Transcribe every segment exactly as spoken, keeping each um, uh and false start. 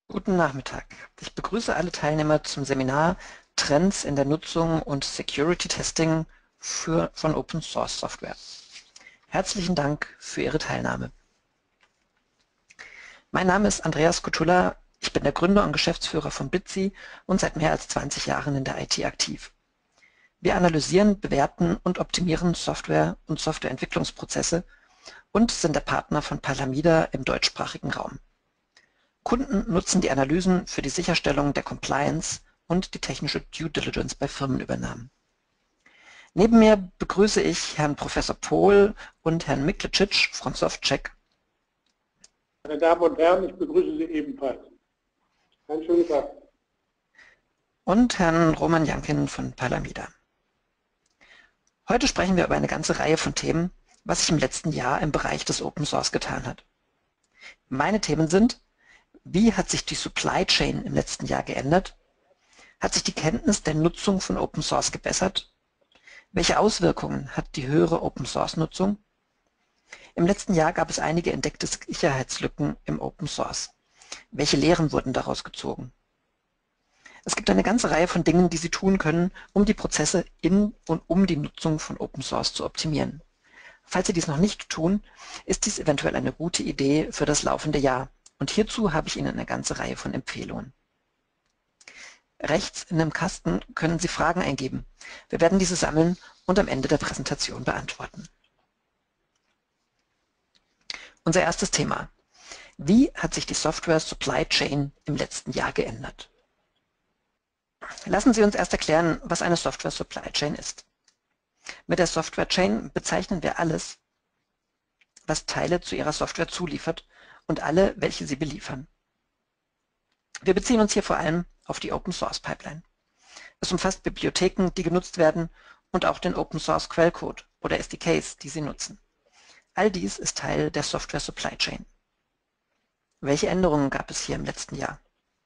Guten Nachmittag. Ich begrüße alle Teilnehmer zum Seminar Trends in der Nutzung und Security Testing für, von Open Source Software. Herzlichen Dank für Ihre Teilnahme. Mein Name ist Andreas Kutula. Ich bin der Gründer und Geschäftsführer von Bitsi und seit mehr als zwanzig Jahren in der I T aktiv. Wir analysieren, bewerten und optimieren Software und Softwareentwicklungsprozesse und sind der Partner von Palamida im deutschsprachigen Raum. Kunden nutzen die Analysen für die Sicherstellung der Compliance und die technische Due Diligence bei Firmenübernahmen. Neben mir begrüße ich Herrn Professor Pohl und Herrn Miklicic von Softcheck. Meine Damen und Herren, ich begrüße Sie ebenfalls. Einen schönen Tag. Und Herrn Roman Jankin von Palamida. Heute sprechen wir über eine ganze Reihe von Themen, was sich im letzten Jahr im Bereich des Open Source getan hat. Meine Themen sind: Wie hat sich die Supply Chain im letzten Jahr geändert? Hat sich die Kenntnis der Nutzung von Open Source gebessert? Welche Auswirkungen hat die höhere Open Source Nutzung? Im letzten Jahr gab es einige entdeckte Sicherheitslücken im Open Source. Welche Lehren wurden daraus gezogen? Es gibt eine ganze Reihe von Dingen, die Sie tun können, um die Prozesse in und um die Nutzung von Open Source zu optimieren. Falls Sie dies noch nicht tun, ist dies eventuell eine gute Idee für das laufende Jahr. Und hierzu habe ich Ihnen eine ganze Reihe von Empfehlungen. Rechts in dem Kasten können Sie Fragen eingeben. Wir werden diese sammeln und am Ende der Präsentation beantworten. Unser erstes Thema: Wie hat sich die Software Supply Chain im letzten Jahr geändert? Lassen Sie uns erst erklären, was eine Software Supply Chain ist. Mit der Software Chain bezeichnen wir alles, was Teile zu Ihrer Software zuliefert, und alle, welche sie beliefern. Wir beziehen uns hier vor allem auf die Open Source Pipeline. Es umfasst Bibliotheken, die genutzt werden, und auch den Open Source Quellcode oder S D Ks, die Sie nutzen. All dies ist Teil der Software Supply Chain. Welche Änderungen gab es hier im letzten Jahr?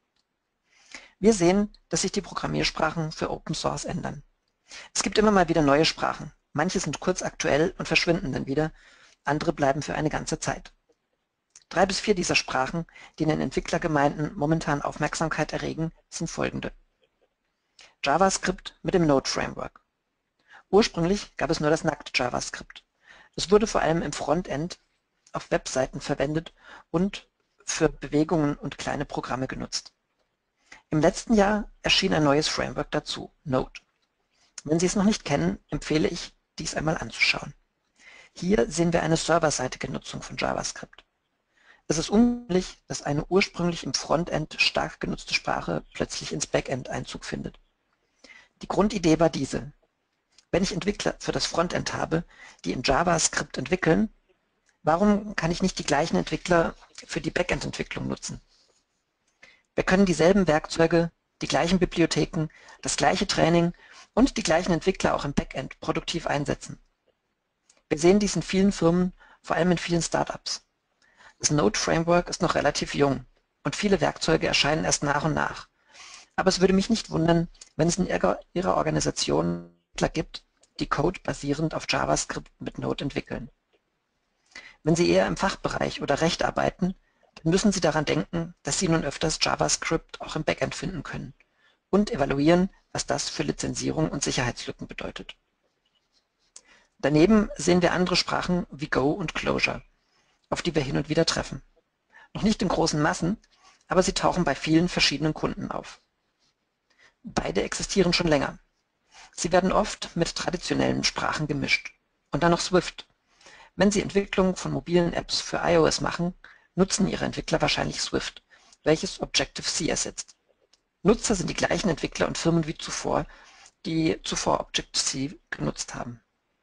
Wir sehen, dass sich die Programmiersprachen für Open Source ändern. Es gibt immer mal wieder neue Sprachen. Manche sind kurz aktuell und verschwinden dann wieder, andere bleiben für eine ganze Zeit. Drei bis vier dieser Sprachen, die in den Entwicklergemeinden momentan Aufmerksamkeit erregen, sind folgende: JavaScript mit dem Node Framework. Ursprünglich gab es nur das nackte JavaScript. Es wurde vor allem im Frontend auf Webseiten verwendet und für Bewegungen und kleine Programme genutzt. Im letzten Jahr erschien ein neues Framework dazu, Node. Wenn Sie es noch nicht kennen, empfehle ich, dies einmal anzuschauen. Hier sehen wir eine serverseitige Nutzung von JavaScript. Es ist ungewöhnlich, dass eine ursprünglich im Frontend stark genutzte Sprache plötzlich ins Backend Einzug findet. Die Grundidee war diese: Wenn ich Entwickler für das Frontend habe, die in JavaScript entwickeln, warum kann ich nicht die gleichen Entwickler für die Backend-Entwicklung nutzen? Wir können dieselben Werkzeuge, die gleichen Bibliotheken, das gleiche Training und die gleichen Entwickler auch im Backend produktiv einsetzen. Wir sehen dies in vielen Firmen, vor allem in vielen Startups. Das Node-Framework ist noch relativ jung und viele Werkzeuge erscheinen erst nach und nach. Aber es würde mich nicht wundern, wenn es in Ihrer, Ihrer Organisation Entwickler gibt, die Code basierend auf JavaScript mit Node entwickeln. Wenn Sie eher im Fachbereich oder Recht arbeiten, dann müssen Sie daran denken, dass Sie nun öfters JavaScript auch im Backend finden können und evaluieren, was das für Lizenzierung und Sicherheitslücken bedeutet. Daneben sehen wir andere Sprachen wie Go und Clojure, auf die wir hin und wieder treffen. Noch nicht in großen Massen, aber sie tauchen bei vielen verschiedenen Kunden auf. Beide existieren schon länger. Sie werden oft mit traditionellen Sprachen gemischt. Und dann noch Swift. Wenn Sie Entwicklung von mobilen Apps für iOS machen, nutzen Ihre Entwickler wahrscheinlich Swift, welches Objective-C ersetzt. Nutzer sind die gleichen Entwickler und Firmen wie zuvor, die zuvor Objective-C genutzt haben.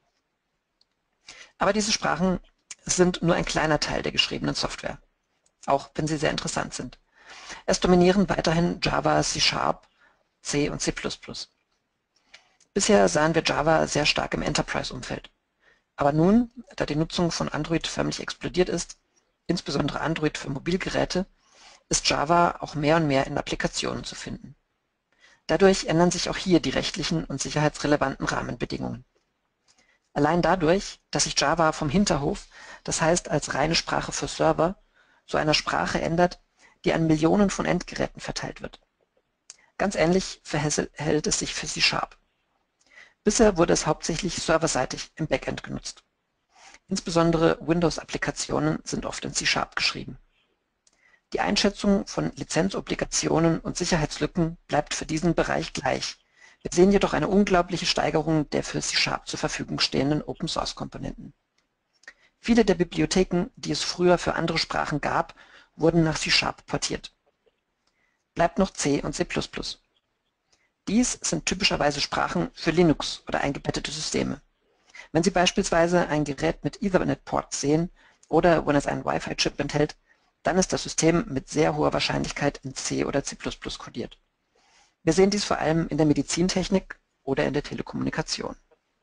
Aber diese Sprachen sind nur ein kleiner Teil der geschriebenen Software, auch wenn sie sehr interessant sind. Es dominieren weiterhin Java, C Sharp, C und C plus plus. Bisher sahen wir Java sehr stark im Enterprise-Umfeld. Aber nun, da die Nutzung von Android förmlich explodiert ist, insbesondere Android für Mobilgeräte, ist Java auch mehr und mehr in Applikationen zu finden. Dadurch ändern sich auch hier die rechtlichen und sicherheitsrelevanten Rahmenbedingungen. Allein dadurch, dass sich Java vom Hinterhof, das heißt als reine Sprache für Server, zu einer Sprache ändert, die an Millionen von Endgeräten verteilt wird. Ganz ähnlich verhält es sich für C Sharp. Bisher wurde es hauptsächlich serverseitig im Backend genutzt. Insbesondere Windows-Applikationen sind oft in C Sharp geschrieben. Die Einschätzung von Lizenzobligationen und Sicherheitslücken bleibt für diesen Bereich gleich. Wir sehen jedoch eine unglaubliche Steigerung der für C Sharp zur Verfügung stehenden Open-Source-Komponenten. Viele der Bibliotheken, die es früher für andere Sprachen gab, wurden nach C Sharp portiert. Bleibt noch C und C plus plus. Dies sind typischerweise Sprachen für Linux oder eingebettete Systeme. Wenn Sie beispielsweise ein Gerät mit Ethernet-Ports sehen oder wenn es einen Wi-Fi-Chip enthält, dann ist das System mit sehr hoher Wahrscheinlichkeit in C oder C plus plus codiert. Wir sehen dies vor allem in der Medizintechnik oder in der Telekommunikation.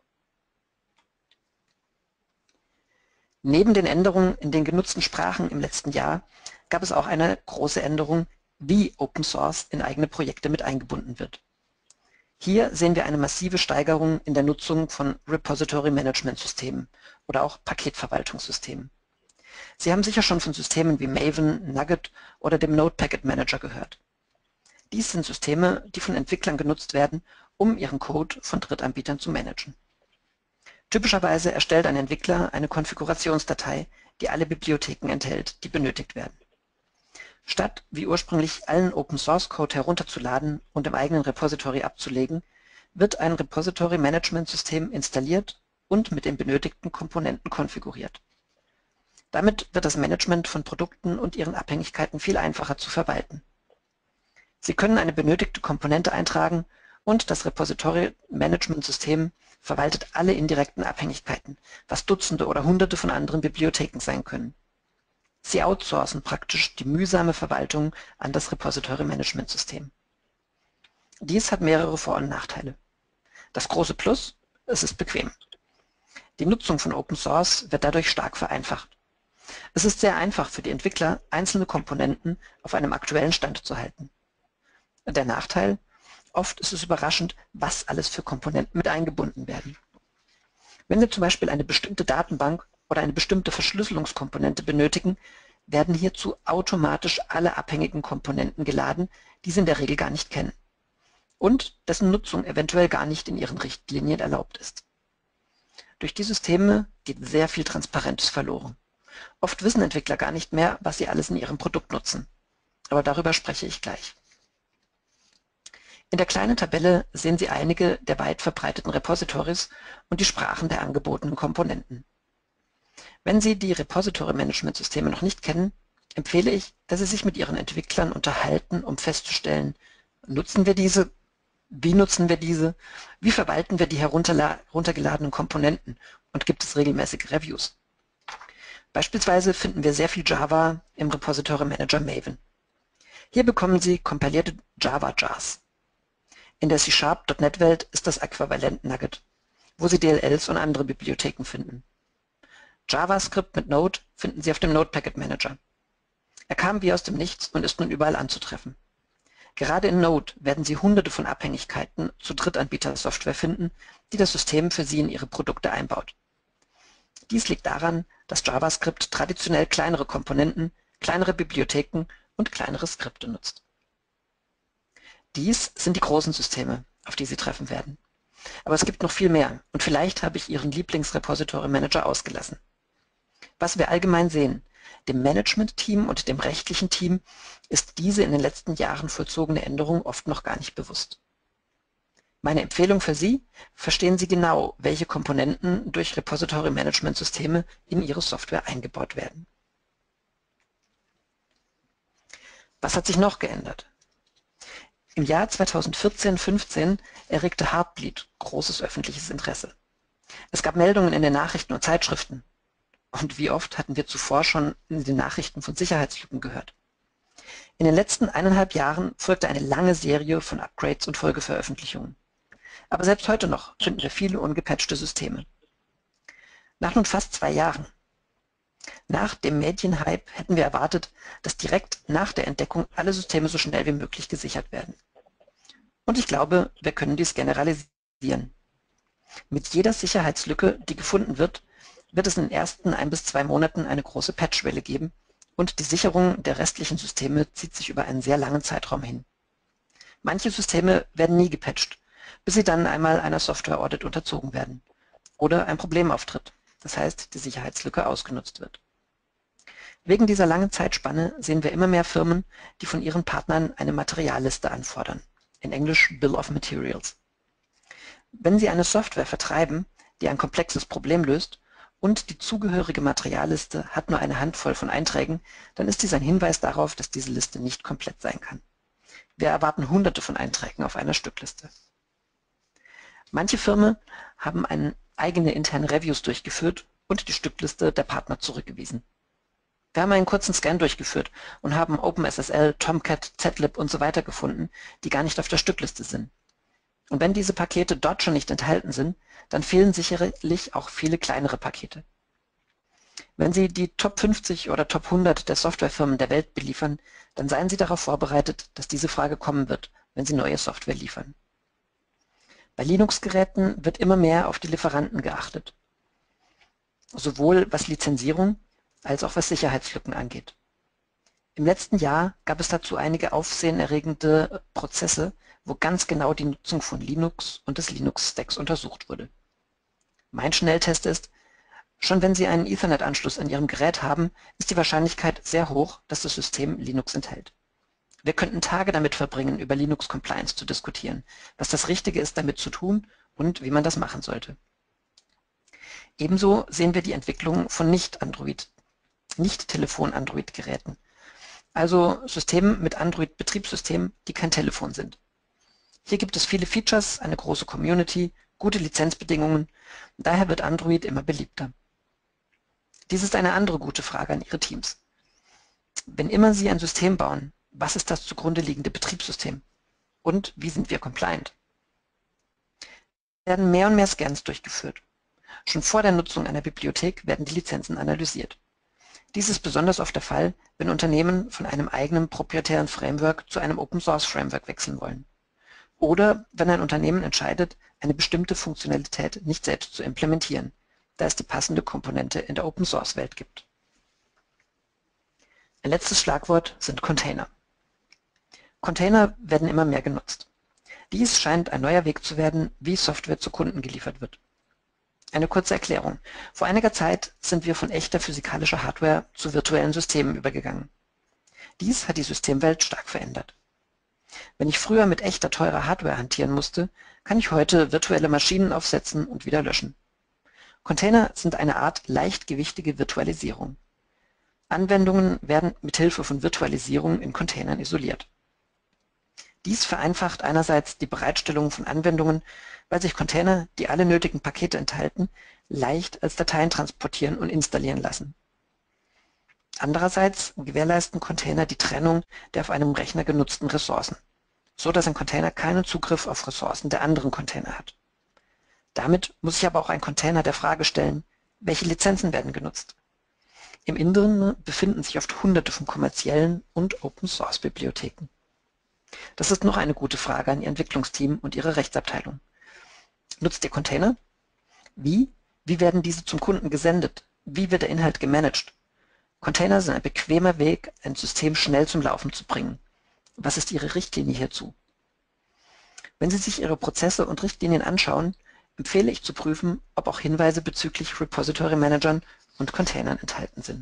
Neben den Änderungen in den genutzten Sprachen im letzten Jahr gab es auch eine große Änderung, wie Open Source in eigene Projekte mit eingebunden wird. Hier sehen wir eine massive Steigerung in der Nutzung von Repository-Management-Systemen oder auch Paketverwaltungssystemen. Sie haben sicher schon von Systemen wie Maven, Nugget oder dem Node Packet Manager gehört. Dies sind Systeme, die von Entwicklern genutzt werden, um ihren Code von Drittanbietern zu managen. Typischerweise erstellt ein Entwickler eine Konfigurationsdatei, die alle Bibliotheken enthält, die benötigt werden. Statt wie ursprünglich allen Open-Source-Code herunterzuladen und im eigenen Repository abzulegen, wird ein Repository-Management-System installiert und mit den benötigten Komponenten konfiguriert. Damit wird das Management von Produkten und ihren Abhängigkeiten viel einfacher zu verwalten. Sie können eine benötigte Komponente eintragen und das Repository-Management-System verwaltet alle indirekten Abhängigkeiten, was Dutzende oder Hunderte von anderen Bibliotheken sein können. Sie outsourcen praktisch die mühsame Verwaltung an das Repository-Management-System. Dies hat mehrere Vor- und Nachteile. Das große Plus: es ist bequem. Die Nutzung von Open Source wird dadurch stark vereinfacht. Es ist sehr einfach für die Entwickler, einzelne Komponenten auf einem aktuellen Stand zu halten. Der Nachteil: oft ist es überraschend, was alles für Komponenten mit eingebunden werden. Wenn Sie zum Beispiel eine bestimmte Datenbank oder eine bestimmte Verschlüsselungskomponente benötigen, werden hierzu automatisch alle abhängigen Komponenten geladen, die Sie in der Regel gar nicht kennen und dessen Nutzung eventuell gar nicht in Ihren Richtlinien erlaubt ist. Durch die Systeme geht sehr viel Transparenz verloren. Oft wissen Entwickler gar nicht mehr, was sie alles in ihrem Produkt nutzen. Aber darüber spreche ich gleich. In der kleinen Tabelle sehen Sie einige der weit verbreiteten Repositories und die Sprachen der angebotenen Komponenten. Wenn Sie die Repository-Management-Systeme noch nicht kennen, empfehle ich, dass Sie sich mit Ihren Entwicklern unterhalten, um festzustellen, nutzen wir diese, wie nutzen wir diese, wie verwalten wir die heruntergeladenen Komponenten und gibt es regelmäßige Reviews. Beispielsweise finden wir sehr viel Java im Repository Manager Maven. Hier bekommen Sie kompilierte Java-Jars. In der C Sharp Punkt net Welt ist das Äquivalent Nugget, wo Sie D L Ls und andere Bibliotheken finden. JavaScript mit Node finden Sie auf dem Node Packet Manager. Er kam wie aus dem Nichts und ist nun überall anzutreffen. Gerade in Node werden Sie hunderte von Abhängigkeiten zu Drittanbieter-Software finden, die das System für Sie in Ihre Produkte einbaut. Dies liegt daran, dass JavaScript traditionell kleinere Komponenten, kleinere Bibliotheken und kleinere Skripte nutzt. Dies sind die großen Systeme, auf die Sie treffen werden. Aber es gibt noch viel mehr und vielleicht habe ich Ihren Lieblings-Repository-Manager ausgelassen. Was wir allgemein sehen: Dem Management-Team und dem rechtlichen Team ist diese in den letzten Jahren vollzogene Änderung oft noch gar nicht bewusst. Meine Empfehlung für Sie: Verstehen Sie genau, welche Komponenten durch Repository-Management-Systeme in Ihre Software eingebaut werden. Was hat sich noch geändert? Im Jahr zweitausendvierzehn fünfzehn erregte Heartbleed großes öffentliches Interesse. Es gab Meldungen in den Nachrichten und Zeitschriften. Und wie oft hatten wir zuvor schon in den Nachrichten von Sicherheitslücken gehört? In den letzten eineinhalb Jahren folgte eine lange Serie von Upgrades und Folgeveröffentlichungen. Aber selbst heute noch finden wir viele ungepatchte Systeme. Nach nun fast zwei Jahren. Nach dem Medienhype hätten wir erwartet, dass direkt nach der Entdeckung alle Systeme so schnell wie möglich gesichert werden. Und ich glaube, wir können dies generalisieren. Mit jeder Sicherheitslücke, die gefunden wird, wird es in den ersten ein bis zwei Monaten eine große Patchwelle geben und die Sicherung der restlichen Systeme zieht sich über einen sehr langen Zeitraum hin. Manche Systeme werden nie gepatcht, bis sie dann einmal einer Software-Audit unterzogen werden oder ein Problem auftritt, das heißt, die Sicherheitslücke ausgenutzt wird. Wegen dieser langen Zeitspanne sehen wir immer mehr Firmen, die von ihren Partnern eine Materialliste anfordern, in Englisch Bill of Materials. Wenn sie eine Software vertreiben, die ein komplexes Problem löst und die zugehörige Materialliste hat nur eine Handvoll von Einträgen, dann ist dies ein Hinweis darauf, dass diese Liste nicht komplett sein kann. Wir erwarten Hunderte von Einträgen auf einer Stückliste. Manche Firmen haben eine eigene interne Reviews durchgeführt und die Stückliste der Partner zurückgewiesen. Wir haben einen kurzen Scan durchgeführt und haben OpenSSL, Tomcat, Z lib und so weiter gefunden, die gar nicht auf der Stückliste sind. Und wenn diese Pakete dort schon nicht enthalten sind, dann fehlen sicherlich auch viele kleinere Pakete. Wenn Sie die Top fünfzig oder Top hundert der Softwarefirmen der Welt beliefern, dann seien Sie darauf vorbereitet, dass diese Frage kommen wird, wenn Sie neue Software liefern. Bei Linux-Geräten wird immer mehr auf die Lieferanten geachtet, sowohl was Lizenzierung als auch was Sicherheitslücken angeht. Im letzten Jahr gab es dazu einige aufsehenerregende Prozesse, wo ganz genau die Nutzung von Linux und des Linux-Stacks untersucht wurde. Mein Schnelltest ist, schon wenn Sie einen Ethernet-Anschluss an Ihrem Gerät haben, ist die Wahrscheinlichkeit sehr hoch, dass das System Linux enthält. Wir könnten Tage damit verbringen, über Linux-Compliance zu diskutieren, was das Richtige ist, damit zu tun und wie man das machen sollte. Ebenso sehen wir die Entwicklung von Nicht-Android, Nicht-Telefon-Android-Geräten, also Systemen mit Android-Betriebssystemen, die kein Telefon sind. Hier gibt es viele Features, eine große Community, gute Lizenzbedingungen, daher wird Android immer beliebter. Dies ist eine andere gute Frage an Ihre Teams. Wenn immer Sie ein System bauen, was ist das zugrunde liegende Betriebssystem? Und wie sind wir compliant? Es werden mehr und mehr Scans durchgeführt. Schon vor der Nutzung einer Bibliothek werden die Lizenzen analysiert. Dies ist besonders oft der Fall, wenn Unternehmen von einem eigenen proprietären Framework zu einem Open-Source-Framework wechseln wollen. Oder wenn ein Unternehmen entscheidet, eine bestimmte Funktionalität nicht selbst zu implementieren, da es die passende Komponente in der Open-Source-Welt gibt. Ein letztes Schlagwort sind Container. Container werden immer mehr genutzt. Dies scheint ein neuer Weg zu werden, wie Software zu Kunden geliefert wird. Eine kurze Erklärung. Vor einiger Zeit sind wir von echter physikalischer Hardware zu virtuellen Systemen übergegangen. Dies hat die Systemwelt stark verändert. Wenn ich früher mit echter teurer Hardware hantieren musste, kann ich heute virtuelle Maschinen aufsetzen und wieder löschen. Container sind eine Art leichtgewichtige Virtualisierung. Anwendungen werden mithilfe von Virtualisierung in Containern isoliert. Dies vereinfacht einerseits die Bereitstellung von Anwendungen, weil sich Container, die alle nötigen Pakete enthalten, leicht als Dateien transportieren und installieren lassen. Andererseits gewährleisten Container die Trennung der auf einem Rechner genutzten Ressourcen, so dass ein Container keinen Zugriff auf Ressourcen der anderen Container hat. Damit muss sich aber auch ein Container der Frage stellen, welche Lizenzen werden genutzt. Im Inneren befinden sich oft Hunderte von kommerziellen und Open-Source-Bibliotheken. Das ist noch eine gute Frage an Ihr Entwicklungsteam und Ihre Rechtsabteilung. Nutzt ihr Container? Wie? Wie werden diese zum Kunden gesendet? Wie wird der Inhalt gemanagt? Container sind ein bequemer Weg, ein System schnell zum Laufen zu bringen. Was ist Ihre Richtlinie hierzu? Wenn Sie sich Ihre Prozesse und Richtlinien anschauen, empfehle ich zu prüfen, ob auch Hinweise bezüglich Repository-Managern und Containern enthalten sind.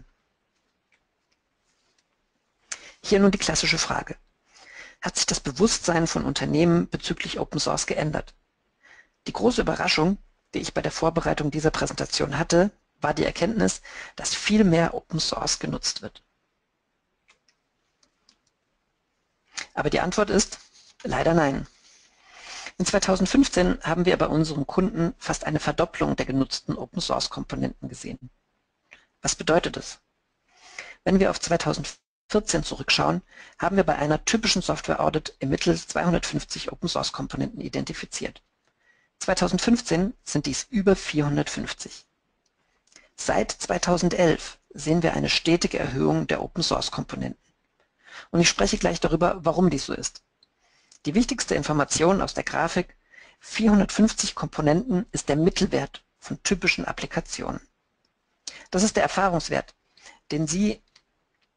Hier nun die klassische Frage. Hat sich das Bewusstsein von Unternehmen bezüglich Open Source geändert? Die große Überraschung, die ich bei der Vorbereitung dieser Präsentation hatte, war die Erkenntnis, dass viel mehr Open Source genutzt wird. Aber die Antwort ist leider nein. In zweitausendfünfzehn haben wir bei unseren Kunden fast eine Verdopplung der genutzten Open Source Komponenten gesehen. Was bedeutet das? Wenn wir auf zweitausendvierzehn zurückschauen, haben wir bei einer typischen Software Audit im Mittel zweihundertfünfzig Open Source Komponenten identifiziert. zweitausendfünfzehn sind dies über vierhundertfünfzig. Seit zweitausendelf sehen wir eine stetige Erhöhung der Open Source Komponenten. Und ich spreche gleich darüber, warum dies so ist. Die wichtigste Information aus der Grafik: vierhundertfünfzig Komponenten ist der Mittelwert von typischen Applikationen. Das ist der Erfahrungswert, den Sie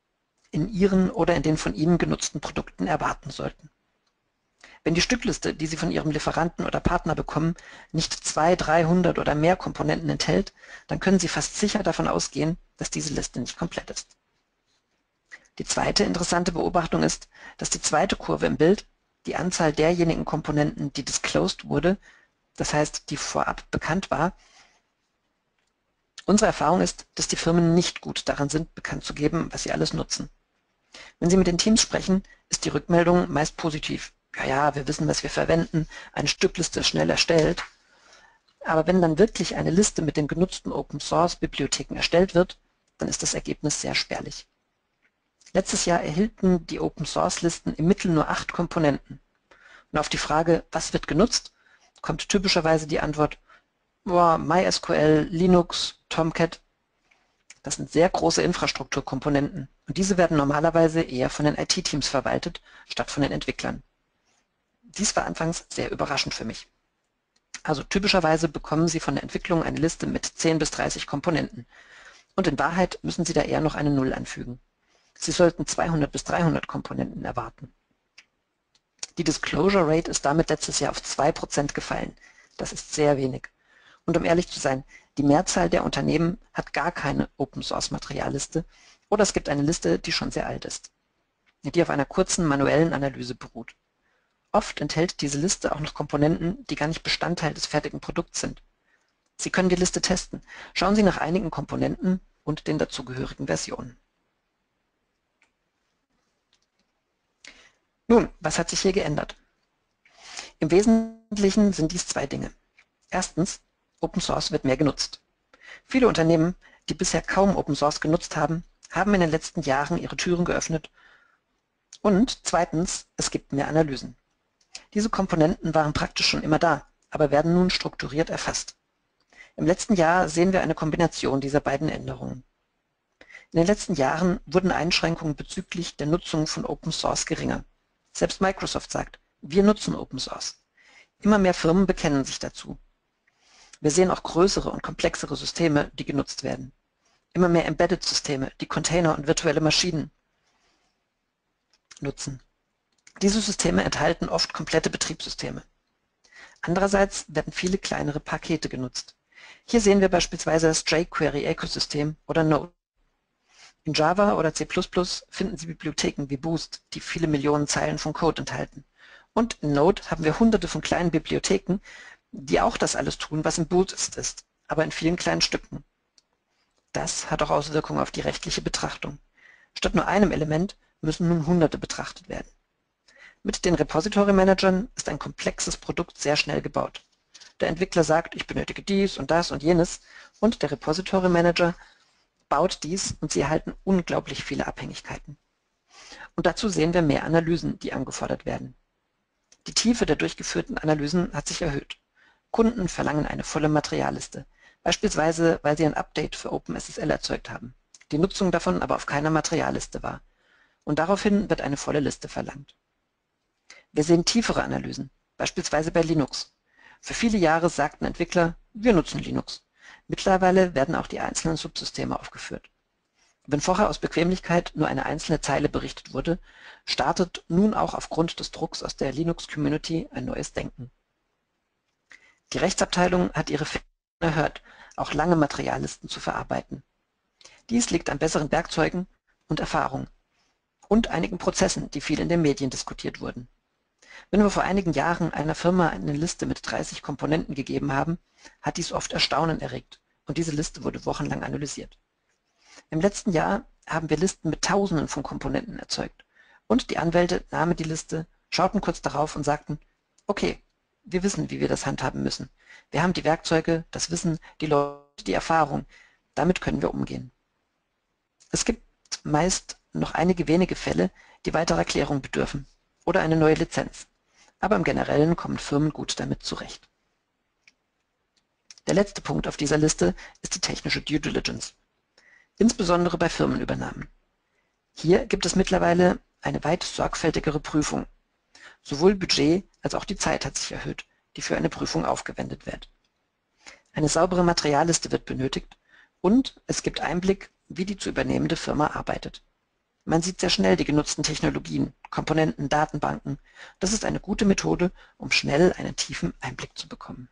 in Ihren oder in den von Ihnen genutzten Produkten erwarten sollten. Wenn die Stückliste, die Sie von Ihrem Lieferanten oder Partner bekommen, nicht zweihundert, dreihundert oder mehr Komponenten enthält, dann können Sie fast sicher davon ausgehen, dass diese Liste nicht komplett ist. Die zweite interessante Beobachtung ist, dass die zweite Kurve im Bild, die Anzahl derjenigen Komponenten, die disclosed wurde, das heißt, die vorab bekannt war, unsere Erfahrung ist, dass die Firmen nicht gut daran sind, bekannt zu geben, was sie alles nutzen. Wenn Sie mit den Teams sprechen, ist die Rückmeldung meist positiv. Ja, ja, wir wissen, was wir verwenden, eine Stückliste ist schnell erstellt. Aber wenn dann wirklich eine Liste mit den genutzten Open-Source-Bibliotheken erstellt wird, dann ist das Ergebnis sehr spärlich. Letztes Jahr erhielten die Open-Source-Listen im Mittel nur acht Komponenten. Und auf die Frage, was wird genutzt, kommt typischerweise die Antwort, boah, MySQL, Linux, Tomcat. Das sind sehr große Infrastrukturkomponenten und diese werden normalerweise eher von den I T-Teams verwaltet, statt von den Entwicklern. Dies war anfangs sehr überraschend für mich. Also typischerweise bekommen Sie von der Entwicklung eine Liste mit zehn bis dreißig Komponenten und in Wahrheit müssen Sie da eher noch eine Null anfügen. Sie sollten zweihundert bis dreihundert Komponenten erwarten. Die Disclosure Rate ist damit letztes Jahr auf zwei Prozent gefallen. Das ist sehr wenig. Und um ehrlich zu sein, die Mehrzahl der Unternehmen hat gar keine Open-Source-Materialliste oder es gibt eine Liste, die schon sehr alt ist, die auf einer kurzen manuellen Analyse beruht. Oft enthält diese Liste auch noch Komponenten, die gar nicht Bestandteil des fertigen Produkts sind. Sie können die Liste testen. Schauen Sie nach einigen Komponenten und den dazugehörigen Versionen. Nun, was hat sich hier geändert? Im Wesentlichen sind dies zwei Dinge. Erstens, Open Source wird mehr genutzt. Viele Unternehmen, die bisher kaum Open Source genutzt haben, haben in den letzten Jahren ihre Türen geöffnet. Und zweitens, es gibt mehr Analysen. Diese Komponenten waren praktisch schon immer da, aber werden nun strukturiert erfasst. Im letzten Jahr sehen wir eine Kombination dieser beiden Änderungen. In den letzten Jahren wurden Einschränkungen bezüglich der Nutzung von Open Source geringer. Selbst Microsoft sagt, wir nutzen Open Source. Immer mehr Firmen bekennen sich dazu. Wir sehen auch größere und komplexere Systeme, die genutzt werden. Immer mehr Embedded-Systeme, die Container und virtuelle Maschinen nutzen. Diese Systeme enthalten oft komplette Betriebssysteme. Andererseits werden viele kleinere Pakete genutzt. Hier sehen wir beispielsweise das jQuery-Ökosystem oder Node. In Java oder C plus plus finden Sie Bibliotheken wie Boost, die viele Millionen Zeilen von Code enthalten. Und in Node haben wir hunderte von kleinen Bibliotheken, die auch das alles tun, was im Boost ist, aber in vielen kleinen Stücken. Das hat auch Auswirkungen auf die rechtliche Betrachtung. Statt nur einem Element müssen nun Hunderte betrachtet werden. Mit den Repository-Managern ist ein komplexes Produkt sehr schnell gebaut. Der Entwickler sagt, ich benötige dies und das und jenes und der Repository-Manager baut dies und Sie erhalten unglaublich viele Abhängigkeiten. Und dazu sehen wir mehr Analysen, die angefordert werden. Die Tiefe der durchgeführten Analysen hat sich erhöht. Kunden verlangen eine volle Materialliste, beispielsweise weil sie ein Update für OpenSSL erzeugt haben, die Nutzung davon aber auf keiner Materialliste war. Und daraufhin wird eine volle Liste verlangt. Wir sehen tiefere Analysen, beispielsweise bei Linux. Für viele Jahre sagten Entwickler, wir nutzen Linux. Mittlerweile werden auch die einzelnen Subsysteme aufgeführt. Wenn vorher aus Bequemlichkeit nur eine einzelne Zeile berichtet wurde, startet nun auch aufgrund des Drucks aus der Linux-Community ein neues Denken. Die Rechtsabteilung hat ihre Fähigkeit erhöht, auch lange Materiallisten zu verarbeiten. Dies liegt an besseren Werkzeugen und Erfahrung und einigen Prozessen, die viel in den Medien diskutiert wurden. Wenn wir vor einigen Jahren einer Firma eine Liste mit dreißig Komponenten gegeben haben, hat dies oft Erstaunen erregt und diese Liste wurde wochenlang analysiert. Im letzten Jahr haben wir Listen mit Tausenden von Komponenten erzeugt und die Anwälte nahmen die Liste, schauten kurz darauf und sagten, okay, wir wissen, wie wir das handhaben müssen. Wir haben die Werkzeuge, das Wissen, die Leute, die Erfahrung. Damit können wir umgehen. Es gibt meist noch einige wenige Fälle, die weiterer Erklärung bedürfen oder eine neue Lizenz. Aber im Generellen kommen Firmen gut damit zurecht. Der letzte Punkt auf dieser Liste ist die technische Due Diligence, insbesondere bei Firmenübernahmen. Hier gibt es mittlerweile eine weit sorgfältigere Prüfung. Sowohl Budget als auch die Zeit hat sich erhöht, die für eine Prüfung aufgewendet wird. Eine saubere Materialliste wird benötigt und es gibt Einblick, wie die zu übernehmende Firma arbeitet. Man sieht sehr schnell die genutzten Technologien, Komponenten, Datenbanken. Das ist eine gute Methode, um schnell einen tiefen Einblick zu bekommen.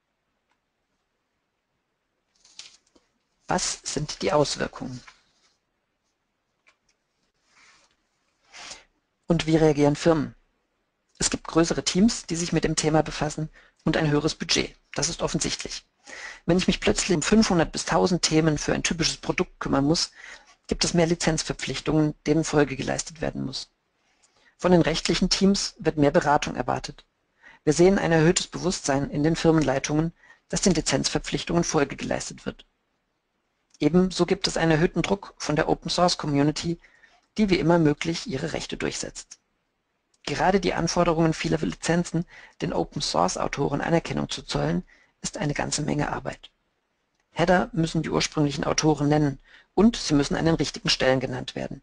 Was sind die Auswirkungen? Und wie reagieren Firmen? Es gibt größere Teams, die sich mit dem Thema befassen und ein höheres Budget. Das ist offensichtlich. Wenn ich mich plötzlich um fünfhundert bis tausend Themen für ein typisches Produkt kümmern muss, gibt es mehr Lizenzverpflichtungen, denen Folge geleistet werden muss. Von den rechtlichen Teams wird mehr Beratung erwartet. Wir sehen ein erhöhtes Bewusstsein in den Firmenleitungen, dass den Lizenzverpflichtungen Folge geleistet wird. Ebenso gibt es einen erhöhten Druck von der Open-Source-Community, die wie immer möglich ihre Rechte durchsetzt. Gerade die Anforderungen vieler Lizenzen, den Open-Source-Autoren Anerkennung zu zollen, ist eine ganze Menge Arbeit. Header müssen die ursprünglichen Autoren nennen und sie müssen an den richtigen Stellen genannt werden.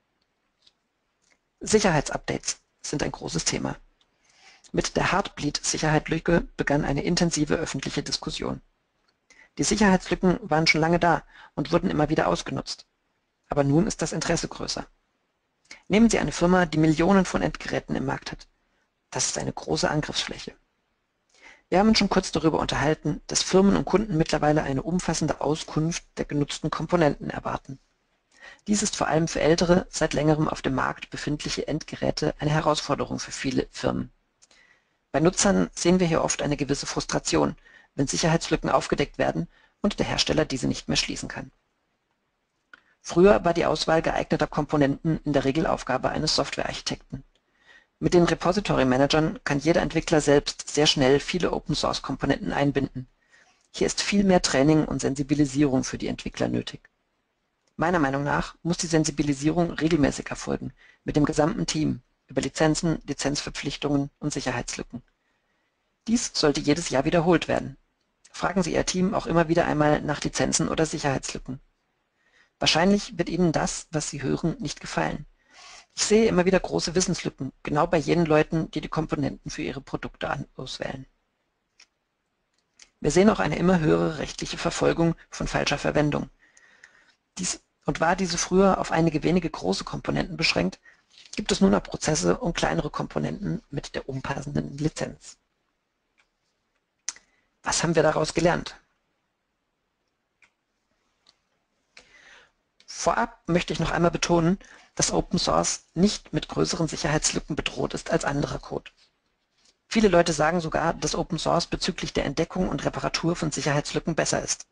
Sicherheitsupdates sind ein großes Thema. Mit der Heartbleed-Sicherheitslücke begann eine intensive öffentliche Diskussion. Die Sicherheitslücken waren schon lange da und wurden immer wieder ausgenutzt. Aber nun ist das Interesse größer. Nehmen Sie eine Firma, die Millionen von Endgeräten im Markt hat. Das ist eine große Angriffsfläche. Wir haben uns schon kurz darüber unterhalten, dass Firmen und Kunden mittlerweile eine umfassende Auskunft der genutzten Komponenten erwarten. Dies ist vor allem für ältere, seit längerem auf dem Markt befindliche Endgeräte eine Herausforderung für viele Firmen. Bei Nutzern sehen wir hier oft eine gewisse Frustration, wenn Sicherheitslücken aufgedeckt werden und der Hersteller diese nicht mehr schließen kann. Früher war die Auswahl geeigneter Komponenten in der Regel Aufgabe eines Softwarearchitekten. Mit den Repository-Managern kann jeder Entwickler selbst sehr schnell viele Open-Source-Komponenten einbinden. Hier ist viel mehr Training und Sensibilisierung für die Entwickler nötig. Meiner Meinung nach muss die Sensibilisierung regelmäßig erfolgen, mit dem gesamten Team, über Lizenzen, Lizenzverpflichtungen und Sicherheitslücken. Dies sollte jedes Jahr wiederholt werden. Fragen Sie Ihr Team auch immer wieder einmal nach Lizenzen oder Sicherheitslücken. Wahrscheinlich wird Ihnen das, was Sie hören, nicht gefallen. Ich sehe immer wieder große Wissenslücken, genau bei jenen Leuten, die die Komponenten für ihre Produkte auswählen. Wir sehen auch eine immer höhere rechtliche Verfolgung von falscher Verwendung. Dies, und war diese früher auf einige wenige große Komponenten beschränkt, gibt es nun auch Prozesse um kleinere Komponenten mit der umpassenden Lizenz. Was haben wir daraus gelernt? Vorab möchte ich noch einmal betonen, dass Open Source nicht mit größeren Sicherheitslücken bedroht ist als anderer Code. Viele Leute sagen sogar, dass Open Source bezüglich der Entdeckung und Reparatur von Sicherheitslücken besser ist.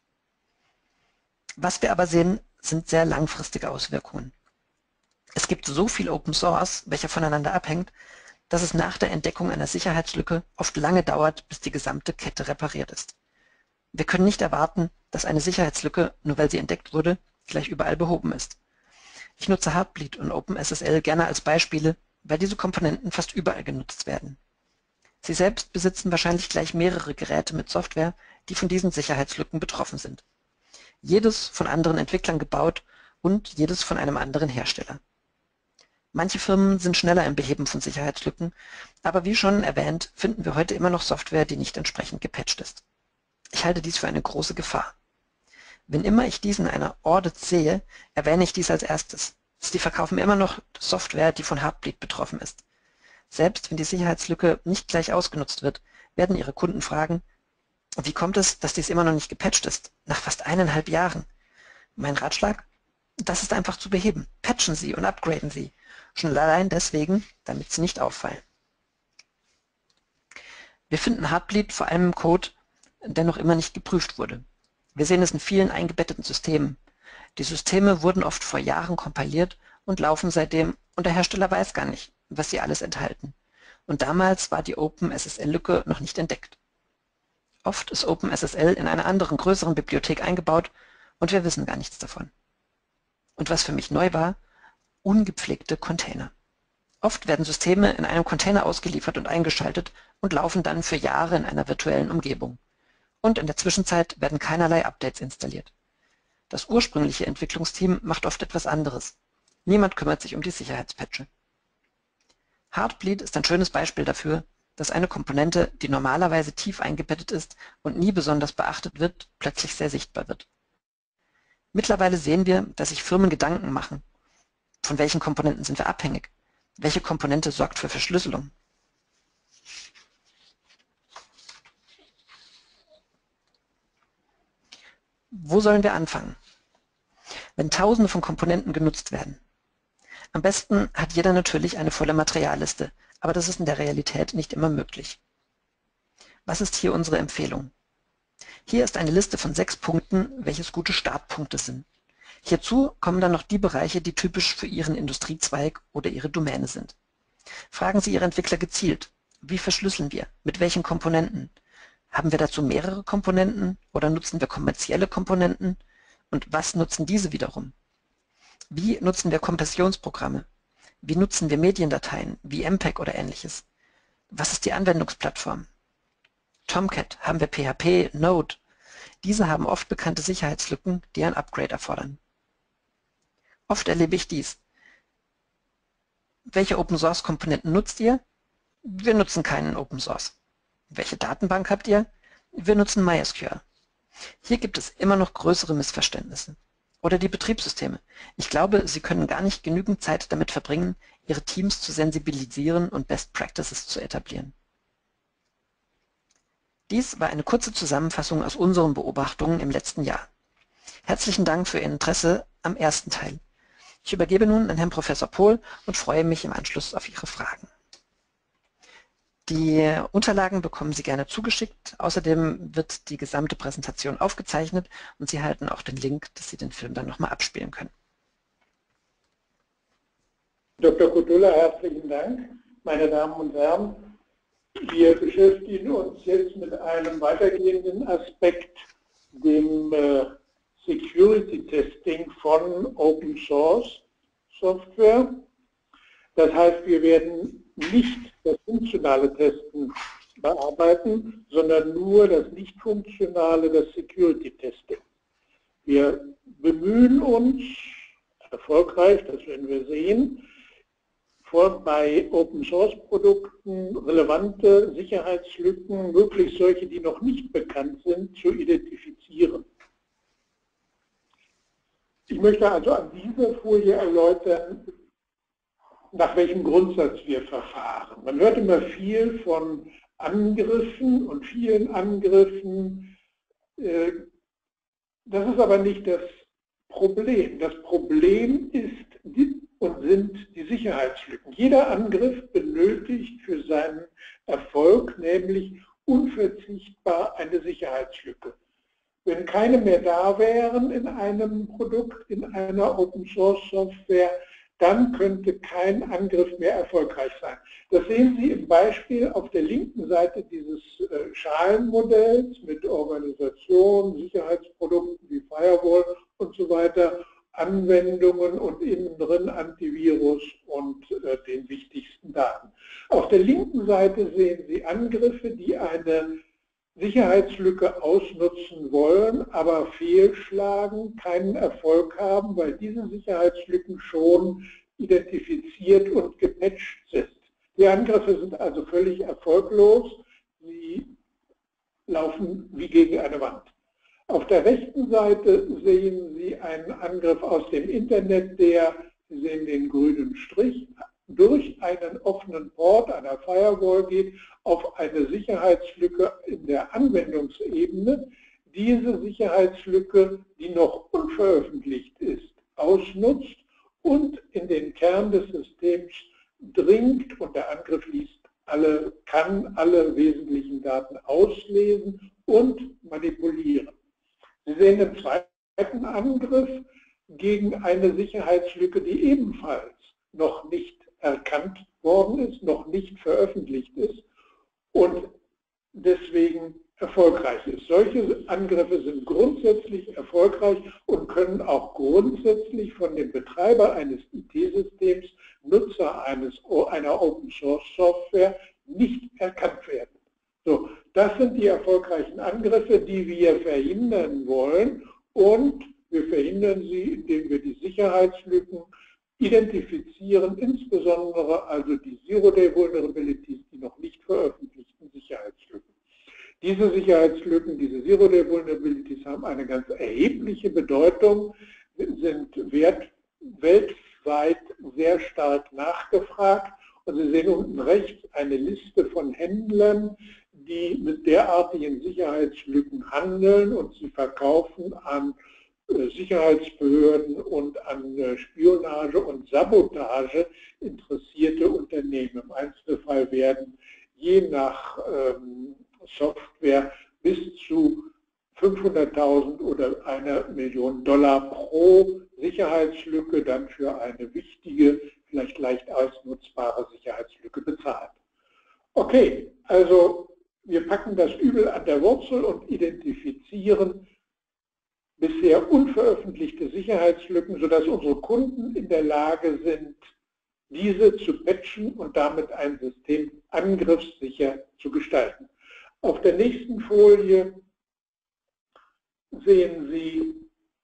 Was wir aber sehen, sind sehr langfristige Auswirkungen. Es gibt so viel Open Source, welcher voneinander abhängt, dass es nach der Entdeckung einer Sicherheitslücke oft lange dauert, bis die gesamte Kette repariert ist. Wir können nicht erwarten, dass eine Sicherheitslücke, nur weil sie entdeckt wurde, gleich überall behoben ist. Ich nutze Heartbleed und OpenSSL gerne als Beispiele, weil diese Komponenten fast überall genutzt werden. Sie selbst besitzen wahrscheinlich gleich mehrere Geräte mit Software, die von diesen Sicherheitslücken betroffen sind. Jedes von anderen Entwicklern gebaut und jedes von einem anderen Hersteller. Manche Firmen sind schneller im Beheben von Sicherheitslücken, aber wie schon erwähnt, finden wir heute immer noch Software, die nicht entsprechend gepatcht ist. Ich halte dies für eine große Gefahr. Wenn immer ich dies in einer Audit sehe, erwähne ich dies als erstes. Sie verkaufen immer noch Software, die von Heartbleed betroffen ist. Selbst wenn die Sicherheitslücke nicht gleich ausgenutzt wird, werden Ihre Kunden fragen, wie kommt es, dass dies immer noch nicht gepatcht ist, nach fast eineinhalb Jahren? Mein Ratschlag? Das ist einfach zu beheben. Patchen Sie und upgraden Sie. Schon allein deswegen, damit Sie nicht auffallen. Wir finden Heartbleed vor allem im Code, der noch immer nicht geprüft wurde. Wir sehen es in vielen eingebetteten Systemen. Die Systeme wurden oft vor Jahren kompiliert und laufen seitdem und der Hersteller weiß gar nicht, was sie alles enthalten. Und damals war die OpenSSL-Lücke noch nicht entdeckt. Oft ist OpenSSL in einer anderen, größeren Bibliothek eingebaut und wir wissen gar nichts davon. Und was für mich neu war, ungepflegte Container. Oft werden Systeme in einem Container ausgeliefert und eingeschaltet und laufen dann für Jahre in einer virtuellen Umgebung. Und in der Zwischenzeit werden keinerlei Updates installiert. Das ursprüngliche Entwicklungsteam macht oft etwas anderes. Niemand kümmert sich um die Sicherheitspatche. Heartbleed ist ein schönes Beispiel dafür, dass eine Komponente, die normalerweise tief eingebettet ist und nie besonders beachtet wird, plötzlich sehr sichtbar wird. Mittlerweile sehen wir, dass sich Firmen Gedanken machen, Von welchen Komponenten sind wir abhängig? Welche Komponente sorgt für Verschlüsselung? Wo sollen wir anfangen? Wenn Tausende von Komponenten genutzt werden. Am besten hat jeder natürlich eine volle Materialliste, aber das ist in der Realität nicht immer möglich. Was ist hier unsere Empfehlung? Hier ist eine Liste von sechs Punkten, welches gute Startpunkte sind. Hierzu kommen dann noch die Bereiche, die typisch für Ihren Industriezweig oder Ihre Domäne sind. Fragen Sie Ihre Entwickler gezielt, wie verschlüsseln wir, mit welchen Komponenten? Haben wir dazu mehrere Komponenten oder nutzen wir kommerzielle Komponenten? Und was nutzen diese wiederum? Wie nutzen wir Kompressionsprogramme? Wie nutzen wir Mediendateien, wie M P E G oder ähnliches? Was ist die Anwendungsplattform? Tomcat, haben wir P H P, Node? Diese haben oft bekannte Sicherheitslücken, die ein Upgrade erfordern. Oft erlebe ich dies. Welche Open-Source-Komponenten nutzt ihr? Wir nutzen keinen Open Source. Welche Datenbank habt ihr? Wir nutzen MySQL. Hier gibt es immer noch größere Missverständnisse. Oder die Betriebssysteme. Ich glaube, Sie können gar nicht genügend Zeit damit verbringen, Ihre Teams zu sensibilisieren und Best Practices zu etablieren. Dies war eine kurze Zusammenfassung aus unseren Beobachtungen im letzten Jahr. Herzlichen Dank für Ihr Interesse am ersten Teil. Ich übergebe nun an Herrn Professor Pohl und freue mich im Anschluss auf Ihre Fragen. Die Unterlagen bekommen Sie gerne zugeschickt. Außerdem wird die gesamte Präsentation aufgezeichnet und Sie erhalten auch den Link, dass Sie den Film dann nochmal abspielen können. Doktor Kotula, herzlichen Dank. Meine Damen und Herren, wir beschäftigen uns jetzt mit einem weitergehenden Aspekt, dem äh, Security Testing von Open Source Software. Das heißt, wir werden nicht das funktionale Testen bearbeiten, sondern nur das nicht funktionale, das Security Testing. Wir bemühen uns, erfolgreich, das werden wir sehen, vor, bei Open Source Produkten relevante Sicherheitslücken, möglichst solche, die noch nicht bekannt sind, zu identifizieren. Ich möchte also an dieser Folie erläutern, nach welchem Grundsatz wir verfahren. Man hört immer viel von Angriffen und vielen Angriffen. Das ist aber nicht das Problem. Das Problem ist die, und sind die Sicherheitslücken. Jeder Angriff benötigt für seinen Erfolg nämlich unverzichtbar eine Sicherheitslücke. Wenn keine mehr da wären in einem Produkt, in einer Open-Source-Software, dann könnte kein Angriff mehr erfolgreich sein. Das sehen Sie im Beispiel auf der linken Seite dieses äh, Schalenmodells mit Organisation, Sicherheitsprodukten wie Firewall und so weiter, Anwendungen und innen drin Antivirus und äh, den wichtigsten Daten. Auf der linken Seite sehen Sie Angriffe, die eine Sicherheitslücke ausnutzen wollen, aber fehlschlagen, keinen Erfolg haben, weil diese Sicherheitslücken schon identifiziert und gepatcht sind. Die Angriffe sind also völlig erfolglos, sie laufen wie gegen eine Wand. Auf der rechten Seite sehen Sie einen Angriff aus dem Internet, der, Sie sehen den grünen Strich, durch einen offenen Port einer Firewall geht auf eine Sicherheitslücke in der Anwendungsebene. Diese Sicherheitslücke, die noch unveröffentlicht ist, ausnutzt und in den Kern des Systems dringt und der Angriff liest alle, kann alle wesentlichen Daten auslesen und manipulieren. Sie sehen den zweiten Angriff gegen eine Sicherheitslücke, die ebenfalls noch nicht erkannt worden ist, noch nicht veröffentlicht ist und deswegen erfolgreich ist. Solche Angriffe sind grundsätzlich erfolgreich und können auch grundsätzlich von dem Betreiber eines I T-Systems, Nutzer eines, einer Open-Source-Software nicht erkannt werden. So, das sind die erfolgreichen Angriffe, die wir verhindern wollen, und wir verhindern sie, indem wir die Sicherheitslücken identifizieren, insbesondere also die Zero-Day-Vulnerabilities, die noch nicht veröffentlichten Sicherheitslücken. Diese Sicherheitslücken, diese Zero-Day-Vulnerabilities haben eine ganz erhebliche Bedeutung, sind wert, weltweit sehen unten rechts eine Liste von Händlern, die mit derartigen Sicherheitslücken handeln und sie verkaufen an Sicherheitsbehörden und an Spionage und Sabotage interessierte Unternehmen. Im Einzelfall werden je nach ähm, Software bis zu fünfhunderttausend oder einer Million Dollar pro Sicherheitslücke dann für eine wichtige, vielleicht leicht ausnutzbare Sicherheitslücke bezahlt. Okay, also wir packen das Übel an der Wurzel und identifizieren bisher unveröffentlichte Sicherheitslücken, sodass unsere Kunden in der Lage sind, diese zu patchen und damit ein System angriffssicher zu gestalten. Auf der nächsten Folie sehen Sie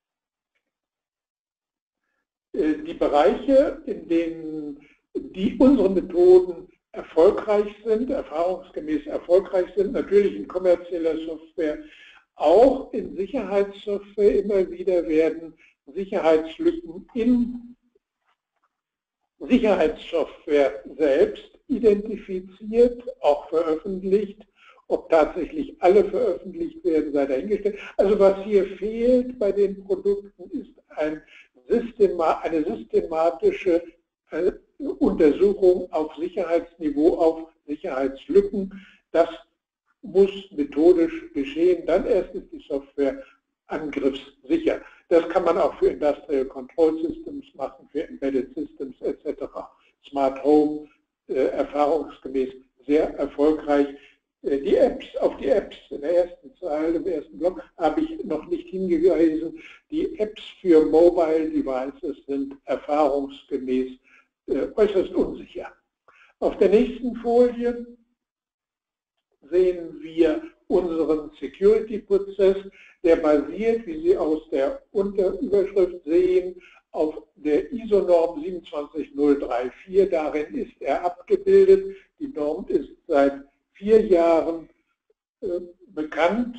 die Bereiche, in denen die unsere Methoden erfolgreich sind, erfahrungsgemäß erfolgreich sind, natürlich in kommerzieller Software. Auch in Sicherheitssoftware immer wieder werden Sicherheitslücken in Sicherheitssoftware selbst identifiziert, auch veröffentlicht. Ob tatsächlich alle veröffentlicht werden, sei dahingestellt. Also was hier fehlt bei den Produkten ist ein Systema, eine systematische Untersuchung auf Sicherheitsniveau, auf Sicherheitslücken. Das muss methodisch geschehen, dann erst ist die Software angriffssicher. Das kann man auch für Industrial Control Systems machen, für Embedded Systems et cetera. Smart Home äh, erfahrungsgemäß sehr erfolgreich. Äh, die Apps, auf die Apps in der ersten Zeile, im ersten Block, habe ich noch nicht hingewiesen. Die Apps für Mobile Devices sind erfahrungsgemäß äh, äußerst unsicher. Auf der nächsten Folie sehen wir unseren Security-Prozess, der basiert, wie Sie aus der Unterüberschrift sehen, auf der I S O-Norm zwei sieben null drei vier. Darin ist er abgebildet. Die Norm ist seit vier Jahren äh, bekannt.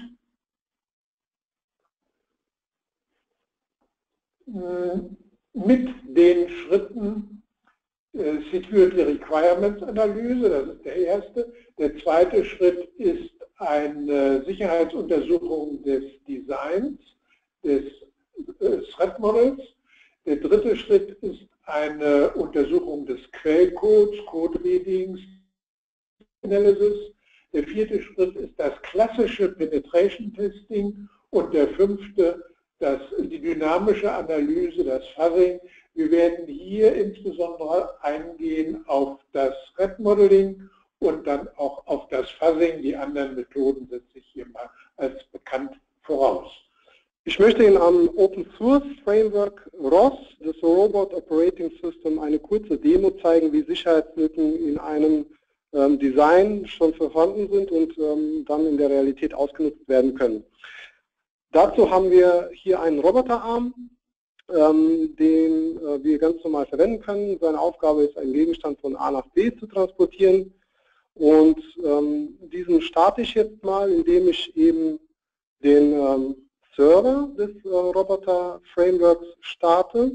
Äh, mit den Schritten Security Requirements Analyse, das ist der erste. Der zweite Schritt ist eine Sicherheitsuntersuchung des Designs, des Threat Models. Der dritte Schritt ist eine Untersuchung des Quellcodes, Code Readings, Analysis. Der vierte Schritt ist das klassische Penetration Testing und der fünfte das, die dynamische Analyse, das Fuzzing. Wir werden hier insbesondere eingehen auf das Threat Modeling und dann auch auf das Fuzzing. Die anderen Methoden setze ich hier mal als bekannt voraus. Ich möchte Ihnen am Open Source Framework R O S, das Robot Operating System, eine kurze Demo zeigen, wie Sicherheitslücken in einem ähm, Design schon vorhanden sind und ähm, dann in der Realität ausgenutzt werden können. Dazu haben wir hier einen Roboterarm, ähm, den äh, wir ganz normal verwenden können. Seine Aufgabe ist, einen Gegenstand von A nach B zu transportieren. Und ähm, diesen starte ich jetzt mal, indem ich eben den ähm, Server des äh, Roboter-Frameworks starte.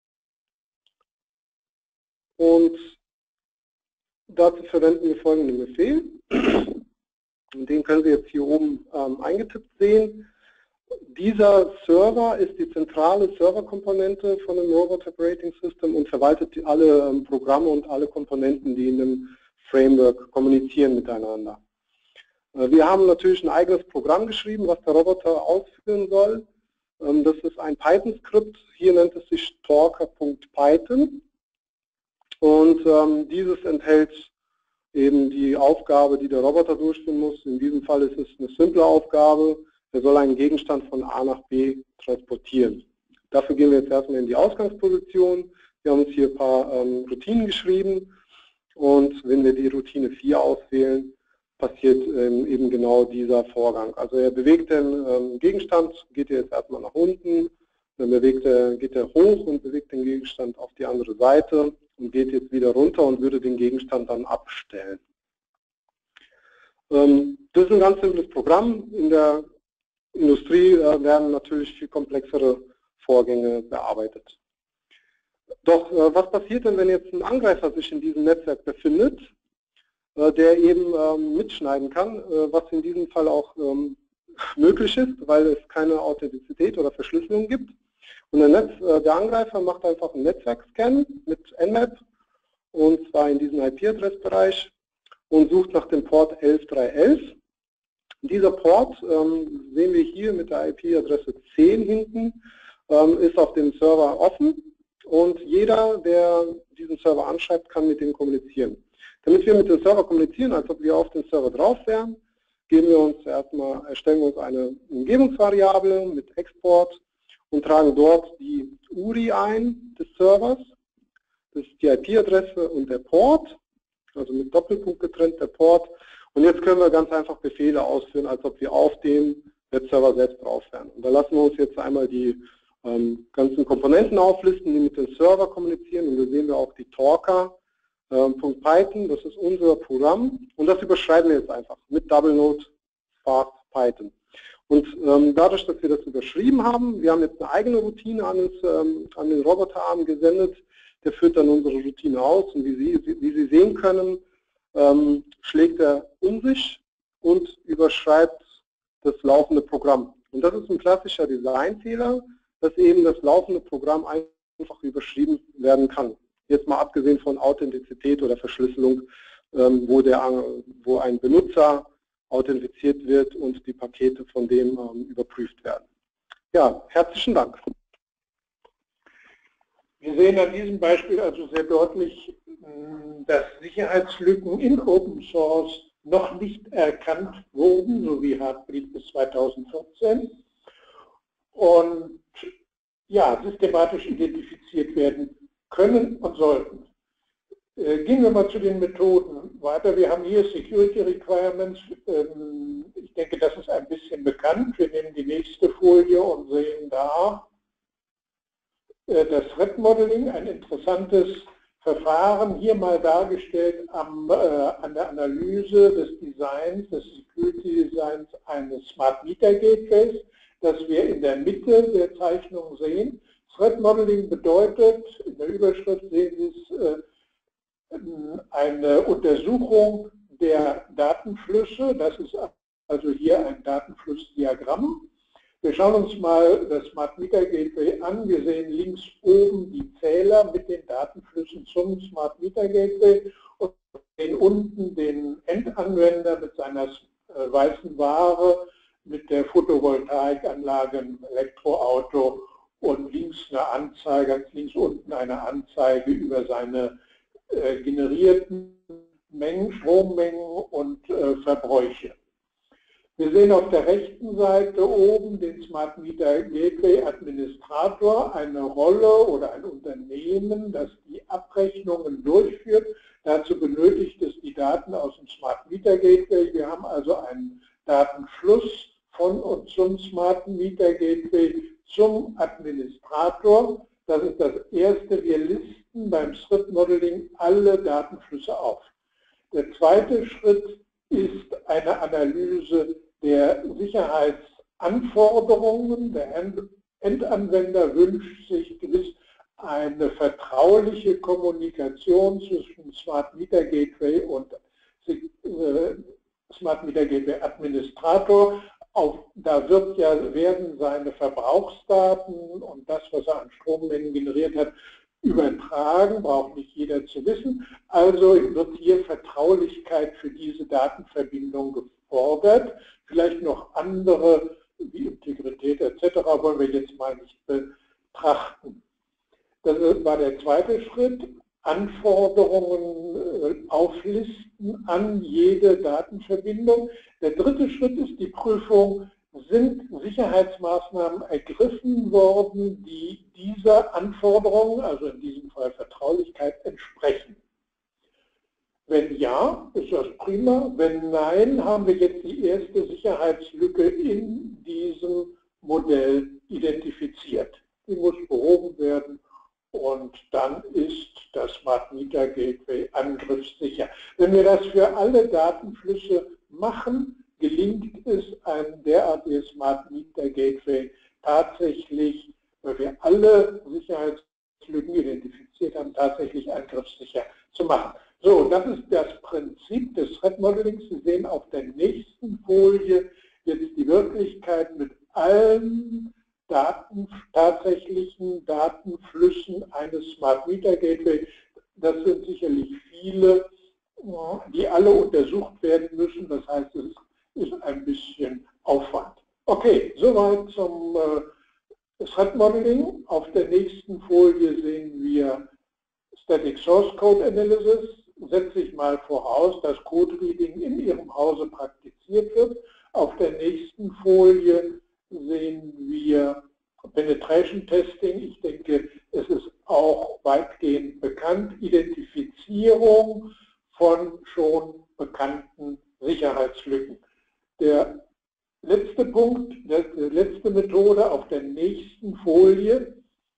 Und dazu verwenden wir folgenden Befehl. Und den können Sie jetzt hier oben ähm, eingetippt sehen. Dieser Server ist die zentrale Serverkomponente von dem Robot Operating System und verwaltet alle ähm, Programme und alle Komponenten, die in dem Framework kommunizieren miteinander. Äh, wir haben natürlich ein eigenes Programm geschrieben, was der Roboter ausführen soll. Ähm, das ist ein Python-Skript, hier nennt es sich stalker punkt python. Und ähm, dieses enthält eben die Aufgabe, die der Roboter durchführen muss. In diesem Fall ist es eine simple Aufgabe. Er soll einen Gegenstand von A nach B transportieren. Dafür gehen wir jetzt erstmal in die Ausgangsposition. Wir haben uns hier ein paar ähm, Routinen geschrieben und wenn wir die Routine vier auswählen, passiert ähm, eben genau dieser Vorgang. Also er bewegt den ähm, Gegenstand, geht jetzt erstmal nach unten, dann bewegt er, geht er hoch und bewegt den Gegenstand auf die andere Seite und geht jetzt wieder runter und würde den Gegenstand dann abstellen. Ähm, das ist ein ganz simples Programm. In der Industrie werden natürlich viel komplexere Vorgänge bearbeitet. Doch äh, was passiert denn, wenn jetzt ein Angreifer sich in diesem Netzwerk befindet, äh, der eben ähm, mitschneiden kann, äh, was in diesem Fall auch ähm, möglich ist, weil es keine Authentizität oder Verschlüsselung gibt. Und der, Netz, äh, der Angreifer macht einfach einen Netzwerkscan mit Nmap, und zwar in diesem I P-Adressbereich, und sucht nach dem Port elf drei elf. Dieser Port, ähm, sehen wir hier mit der I P-Adresse zehn hinten, ähm, ist auf dem Server offen, und jeder, der diesen Server anschreibt, kann mit dem kommunizieren. Damit wir mit dem Server kommunizieren, als ob wir auf dem Server drauf wären, geben wir uns erstmal, erstellen wir uns eine Umgebungsvariable mit Export und tragen dort die U R I ein des Servers. Das ist die I P-Adresse und der Port, also mit Doppelpunkt getrennt der Port. Und jetzt können wir ganz einfach Befehle ausführen, als ob wir auf dem Webserver selbst drauf wären. Und da lassen wir uns jetzt einmal die ähm, ganzen Komponenten auflisten, die mit dem Server kommunizieren. Und da sehen wir auch die Talker. .Python, das ist unser Programm, und das überschreiben wir jetzt einfach mit Double Node Fast Python. Und ähm, dadurch, dass wir das überschrieben haben, wir haben jetzt eine eigene Routine an, uns, ähm, an den Roboterarm gesendet, der führt dann unsere Routine aus, und wie Sie, wie Sie sehen können, ähm, schlägt er um sich und überschreibt das laufende Programm. Und das ist ein klassischer Designfehler, dass eben das laufende Programm einfach überschrieben werden kann. Jetzt mal abgesehen von Authentizität oder Verschlüsselung, ähm, wo, der, wo ein Benutzer authentifiziert wird und die Pakete von dem ähm, überprüft werden. Ja, herzlichen Dank. Wir sehen an diesem Beispiel also sehr deutlich, dass Sicherheitslücken in Open Source noch nicht erkannt wurden, so wie Heartbleed bis zweitausendvierzehn, und ja, systematisch identifiziert werden können und sollten. Äh, gehen wir mal zu den Methoden weiter. Wir haben hier Security Requirements. Ähm, ich denke, das ist ein bisschen bekannt. Wir nehmen die nächste Folie und sehen da äh, das Threat Modeling, ein interessantes Verfahren, hier mal dargestellt am, äh, an der Analyse des Designs, des Security Designs eines Smart Meter Gateways, das wir in der Mitte der Zeichnung sehen. Threat Modeling bedeutet, in der Überschrift sehen Sie es, eine Untersuchung der Datenflüsse. Das ist also hier ein Datenflussdiagramm. Wir schauen uns mal das Smart Meter Gateway an. Wir sehen links oben die Zähler mit den Datenflüssen zum Smart Meter Gateway und sehen unten den Endanwender mit seiner weißen Ware, mit der Photovoltaikanlage, im Elektroauto, und links eine Anzeige, ganz links unten eine Anzeige über seine äh, generierten Mengen, Strommengen und äh, Verbräuche. Wir sehen auf der rechten Seite oben den Smart Meter Gateway Administrator, eine Rolle oder ein Unternehmen, das die Abrechnungen durchführt. Dazu benötigt es die Daten aus dem Smart Meter Gateway. Wir haben also einen Datenfluss von und zum Smart Meter Gateway zum Administrator. Das ist das erste. Wir listen beim Threat Modeling alle Datenflüsse auf. Der zweite Schritt ist eine Analyse der Sicherheitsanforderungen. Der Endanwender wünscht sich gewiss eine vertrauliche Kommunikation zwischen Smart Meter Gateway und Smart Meter Gateway Administrator. Auf, da wird ja, werden seine Verbrauchsdaten und das, was er an Strommengen generiert hat, übertragen, braucht nicht jeder zu wissen. Also wird hier Vertraulichkeit für diese Datenverbindung gefordert. Vielleicht noch andere, wie Integrität et cetera, wollen wir jetzt mal nicht betrachten. Das war der zweite Schritt. Anforderungen auflisten an jede Datenverbindung. Der dritte Schritt ist die Prüfung, sind Sicherheitsmaßnahmen ergriffen worden, die dieser Anforderung, also in diesem Fall Vertraulichkeit, entsprechen. Wenn ja, ist das prima. Wenn nein, haben wir jetzt die erste Sicherheitslücke in diesem Modell identifiziert. Die muss behoben werden. Und dann ist das Smart Meter Gateway angriffssicher. Wenn wir das für alle Datenflüsse machen, gelingt es, ein derartiges Smart Meter Gateway tatsächlich, weil wir alle Sicherheits Sicherheitslücken identifiziert haben, tatsächlich angriffssicher zu machen. So, das ist das Prinzip des Threat Modelings. Sie sehen auf der nächsten Folie jetzt die Wirklichkeit mit allen Daten, tatsächlichen Datenflüssen eines Smart Meter Gateway. Das sind sicherlich viele, die alle untersucht werden müssen. Das heißt, es ist ein bisschen Aufwand. Okay, soweit zum äh, Threat Modeling. Auf der nächsten Folie sehen wir Static Source Code Analysis. Setze ich mal voraus, dass Code Reading in Ihrem Hause praktiziert wird. Auf der nächsten Folie sehen wir Penetration Testing. Ich denke, es ist auch weitgehend bekannt. Identifizierung von schon bekannten Sicherheitslücken. Der letzte Punkt, die letzte Methode auf der nächsten Folie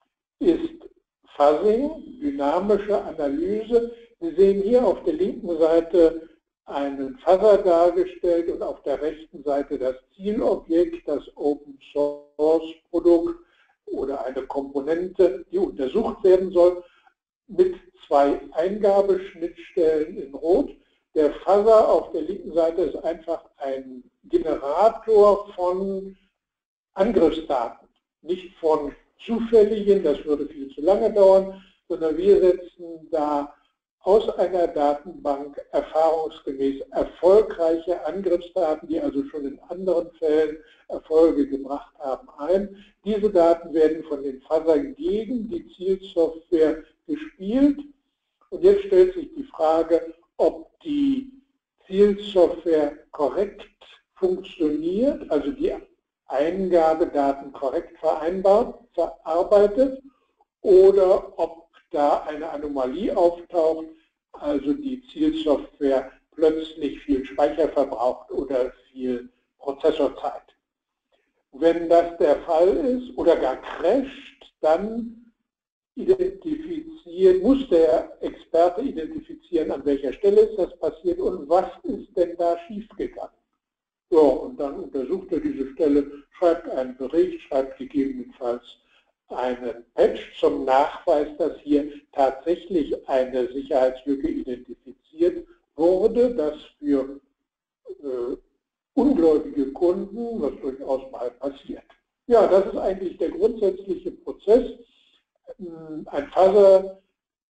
ist Fuzzing, dynamische Analyse. Sie sehen hier auf der linken Seite einen Fuzzer dargestellt und auf der rechten Seite das Zielobjekt, das Open Source Produkt oder eine Komponente, die untersucht werden soll, mit zwei Eingabeschnittstellen in Rot. Der Fuzzer auf der linken Seite ist einfach ein Generator von Angriffsdaten, nicht von zufälligen, das würde viel zu lange dauern, sondern wir setzen da aus einer Datenbank erfahrungsgemäß erfolgreiche Angriffsdaten, die also schon in anderen Fällen Erfolge gebracht haben, ein. Diese Daten werden von den Fuzzer gegen die Zielsoftware gespielt. Und jetzt stellt sich die Frage, ob die Zielsoftware korrekt funktioniert, also die Eingabedaten korrekt vereinbart, verarbeitet, oder ob da eine Anomalie auftaucht, also die Zielsoftware plötzlich viel Speicher verbraucht oder viel Prozessorzeit. Wenn das der Fall ist oder gar crasht, dann identifiziert, muss der Experte identifizieren, an welcher Stelle ist das passiert und was ist denn da schiefgegangen. So, und dann untersucht er diese Stelle, schreibt einen Bericht, schreibt gegebenenfalls einen Patch zum Nachweis, dass hier tatsächlich eine Sicherheitslücke identifiziert wurde, das für äh, ungläubige Kunden, was durchaus mal passiert. Ja, das ist eigentlich der grundsätzliche Prozess. Ein Fuzzer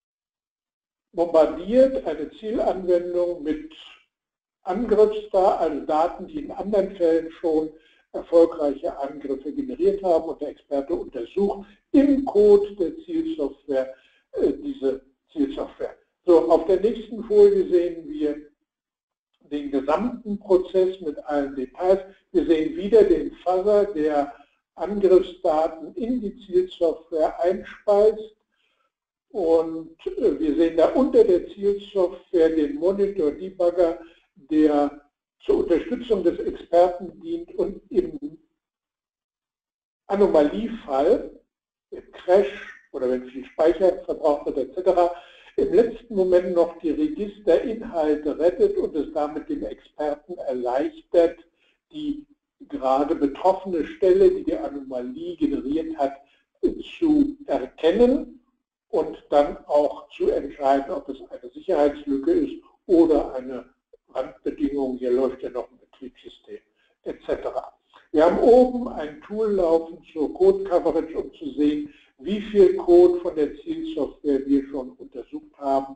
bombardiert eine Zielanwendung mit Angriffsdaten, also Daten, die in anderen Fällen schon erfolgreiche Angriffe generiert haben, und der Experte untersucht im Code der Zielsoftware äh, diese Zielsoftware. So, auf der nächsten Folie sehen wir den gesamten Prozess mit allen Details. Wir sehen wieder den Fuzzer, der Angriffsdaten in die Zielsoftware einspeist, und äh, wir sehen da unter der Zielsoftware den Monitor-Debugger, der zur Unterstützung des Experten dient und im Anomaliefall, im Crash oder wenn viel Speicher verbraucht wird et cetera, im letzten Moment noch die Registerinhalte rettet und es damit dem Experten erleichtert, die gerade betroffene Stelle, die die Anomalie generiert hat, zu erkennen und dann auch zu entscheiden, ob es eine Sicherheitslücke ist oder eine Randbedingungen, hier läuft ja noch ein Betriebssystem et cetera. Wir haben oben ein Tool laufen zur Code Coverage, um zu sehen, wie viel Code von der Zielsoftware wir schon untersucht haben.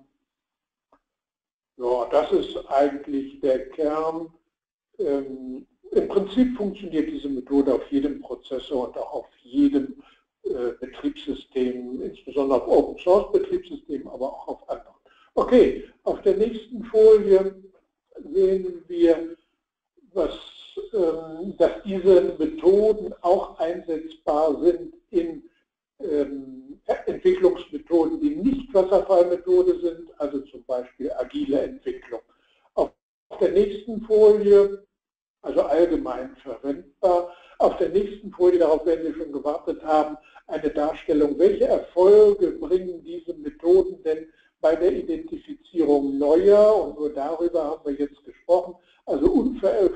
Ja, das ist eigentlich der Kern. Ähm, Im Prinzip funktioniert diese Methode auf jedem Prozessor und auch auf jedem äh, Betriebssystem, insbesondere auf Open Source Betriebssystemen, aber auch auf anderen. Okay, auf der nächsten Folie sehen wir, was, ähm, dass diese Methoden auch einsetzbar sind in ähm, Entwicklungsmethoden, die nicht Wasserfallmethode sind, also zum Beispiel agile Entwicklung. Auf der nächsten Folie, also allgemein verwendbar, auf der nächsten Folie, darauf werden wir schon gewartet haben, eine Darstellung, welche Erfolge bringen diese Methoden denn bei der Identifizierung neuer, und nur darüber haben wir jetzt gesprochen, also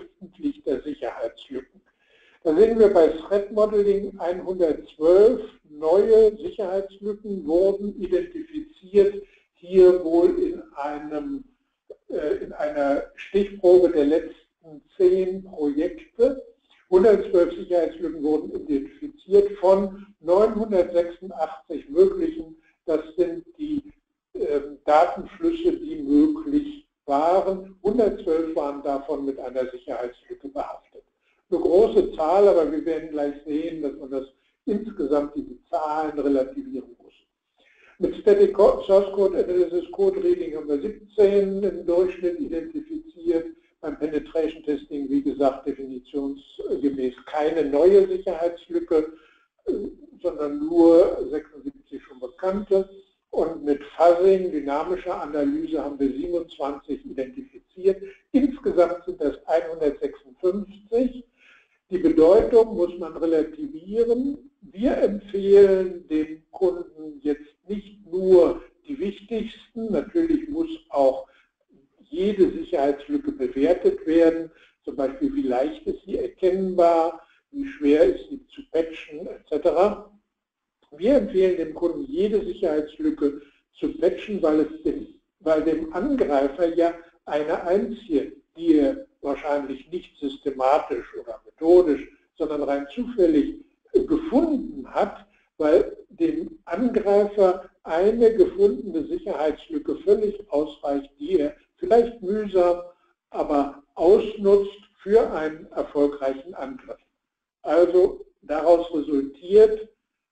unveröffentlichter Sicherheitslücken. Da sehen wir bei Threat Modeling hundertzwölf neue Sicherheitslücken wurden identifiziert, hier wohl in, einem, äh, in einer Stichprobe der letzten zehn Projekte. hundertzwölf Sicherheitslücken wurden identifiziert von neunhundertsechsundachtzig möglichen. Das sind die äh, Datenflüsse, die möglich waren. hundertzwölf waren davon mit einer Sicherheitslücke behaftet. Eine große Zahl, aber wir werden gleich sehen, dass man das insgesamt diese Zahlen relativieren muss. Mit Static Source Code Analysis Code Reading haben wir siebzehn im Durchschnitt identifiziert. Beim Penetration Testing, wie gesagt, definitionsgemäß keine neue Sicherheitslücke, sondern nur sechsundsiebzig schon bekannte. Und mit Fuzzing, dynamischer Analyse, haben wir siebenundzwanzig identifiziert. Insgesamt sind das hundertsechsundfünfzig. Die Bedeutung muss man relativieren. Wir empfehlen dem Kunden jetzt nicht nur die wichtigsten, natürlich muss auch jede Sicherheitslücke bewertet werden, zum Beispiel wie leicht ist sie erkennbar, wie schwer ist sie zu patchen et cetera. Wir empfehlen dem Kunden jede Sicherheitslücke zu patchen, weil, es dem, weil dem Angreifer ja eine einzige, die er wahrscheinlich nicht systematisch oder methodisch, sondern rein zufällig gefunden hat, weil dem Angreifer eine gefundene Sicherheitslücke völlig ausreicht, die er vielleicht mühsam, aber ausnutzt für einen erfolgreichen Angriff. Also daraus resultiert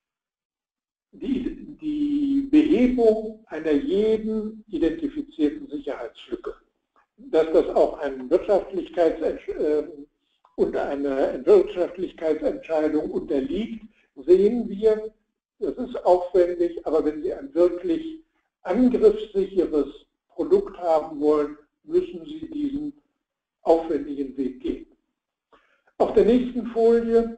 die, die Behebung einer jeden identifizierten Sicherheitslücke. Dass das auch ein Wirtschaftlichkeits äh, und eine Wirtschaftlichkeitsentscheidung unterliegt, sehen wir. Das ist aufwendig, aber wenn Sie ein wirklich angriffssicheres Produkt haben wollen, müssen Sie diesen aufwendigen Weg gehen. Auf der nächsten Folie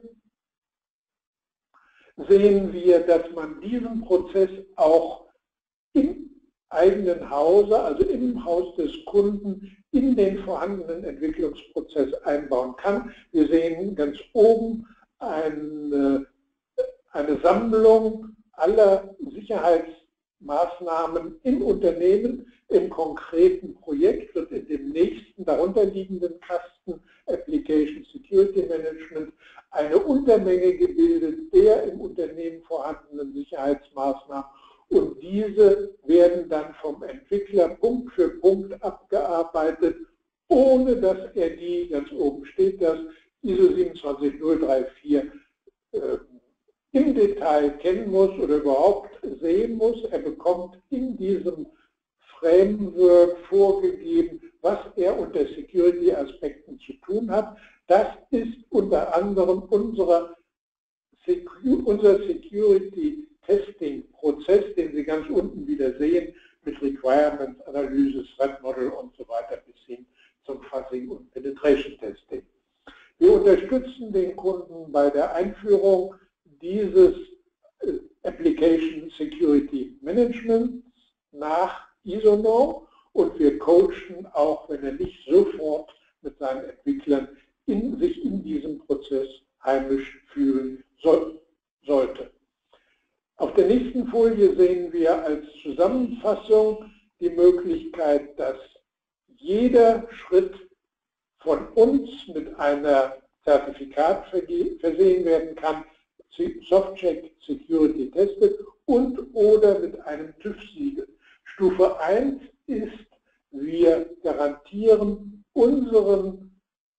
sehen wir, dass man diesen Prozess auch im eigenen Hause, also im Haus des Kunden, in den vorhandenen Entwicklungsprozess einbauen kann. Wir sehen ganz oben eine, eine Sammlung aller Sicherheitsmaßnahmen im Unternehmen, im konkreten Projekt und in dem nächsten darunterliegenden Kasten Application Security Management eine Untermenge gebildet der im Unternehmen vorhandenen Sicherheitsmaßnahmen. Und diese werden dann vom Entwickler Punkt für Punkt abgearbeitet, ohne dass er die, ganz oben steht das, I S O zwei sieben null drei vier äh, im Detail kennen muss oder überhaupt sehen muss. Er bekommt in diesem Framework vorgegeben, was er unter Security-Aspekten zu tun hat. Das ist unter anderem unser, unser Security-Testing-Prozess, den Sie ganz unten wieder sehen, mit Requirements, Analyse, Threat Model und so weiter bis hin zum Fuzzing und Penetration Testing. Wir unterstützen den Kunden bei der Einführung dieses Application Security Management nach I S O-Norm und wir coachen auch, wenn er nicht sofort mit seinen Entwicklern in, sich in diesem Prozess heimisch fühlen soll, sollte. Auf der nächsten Folie sehen wir als Zusammenfassung die Möglichkeit, dass jeder Schritt von uns mit einer Zertifikat versehen werden kann, Softcheck Security Tested und oder mit einem TÜV-Siegel. Stufe eins ist, wir garantieren unseren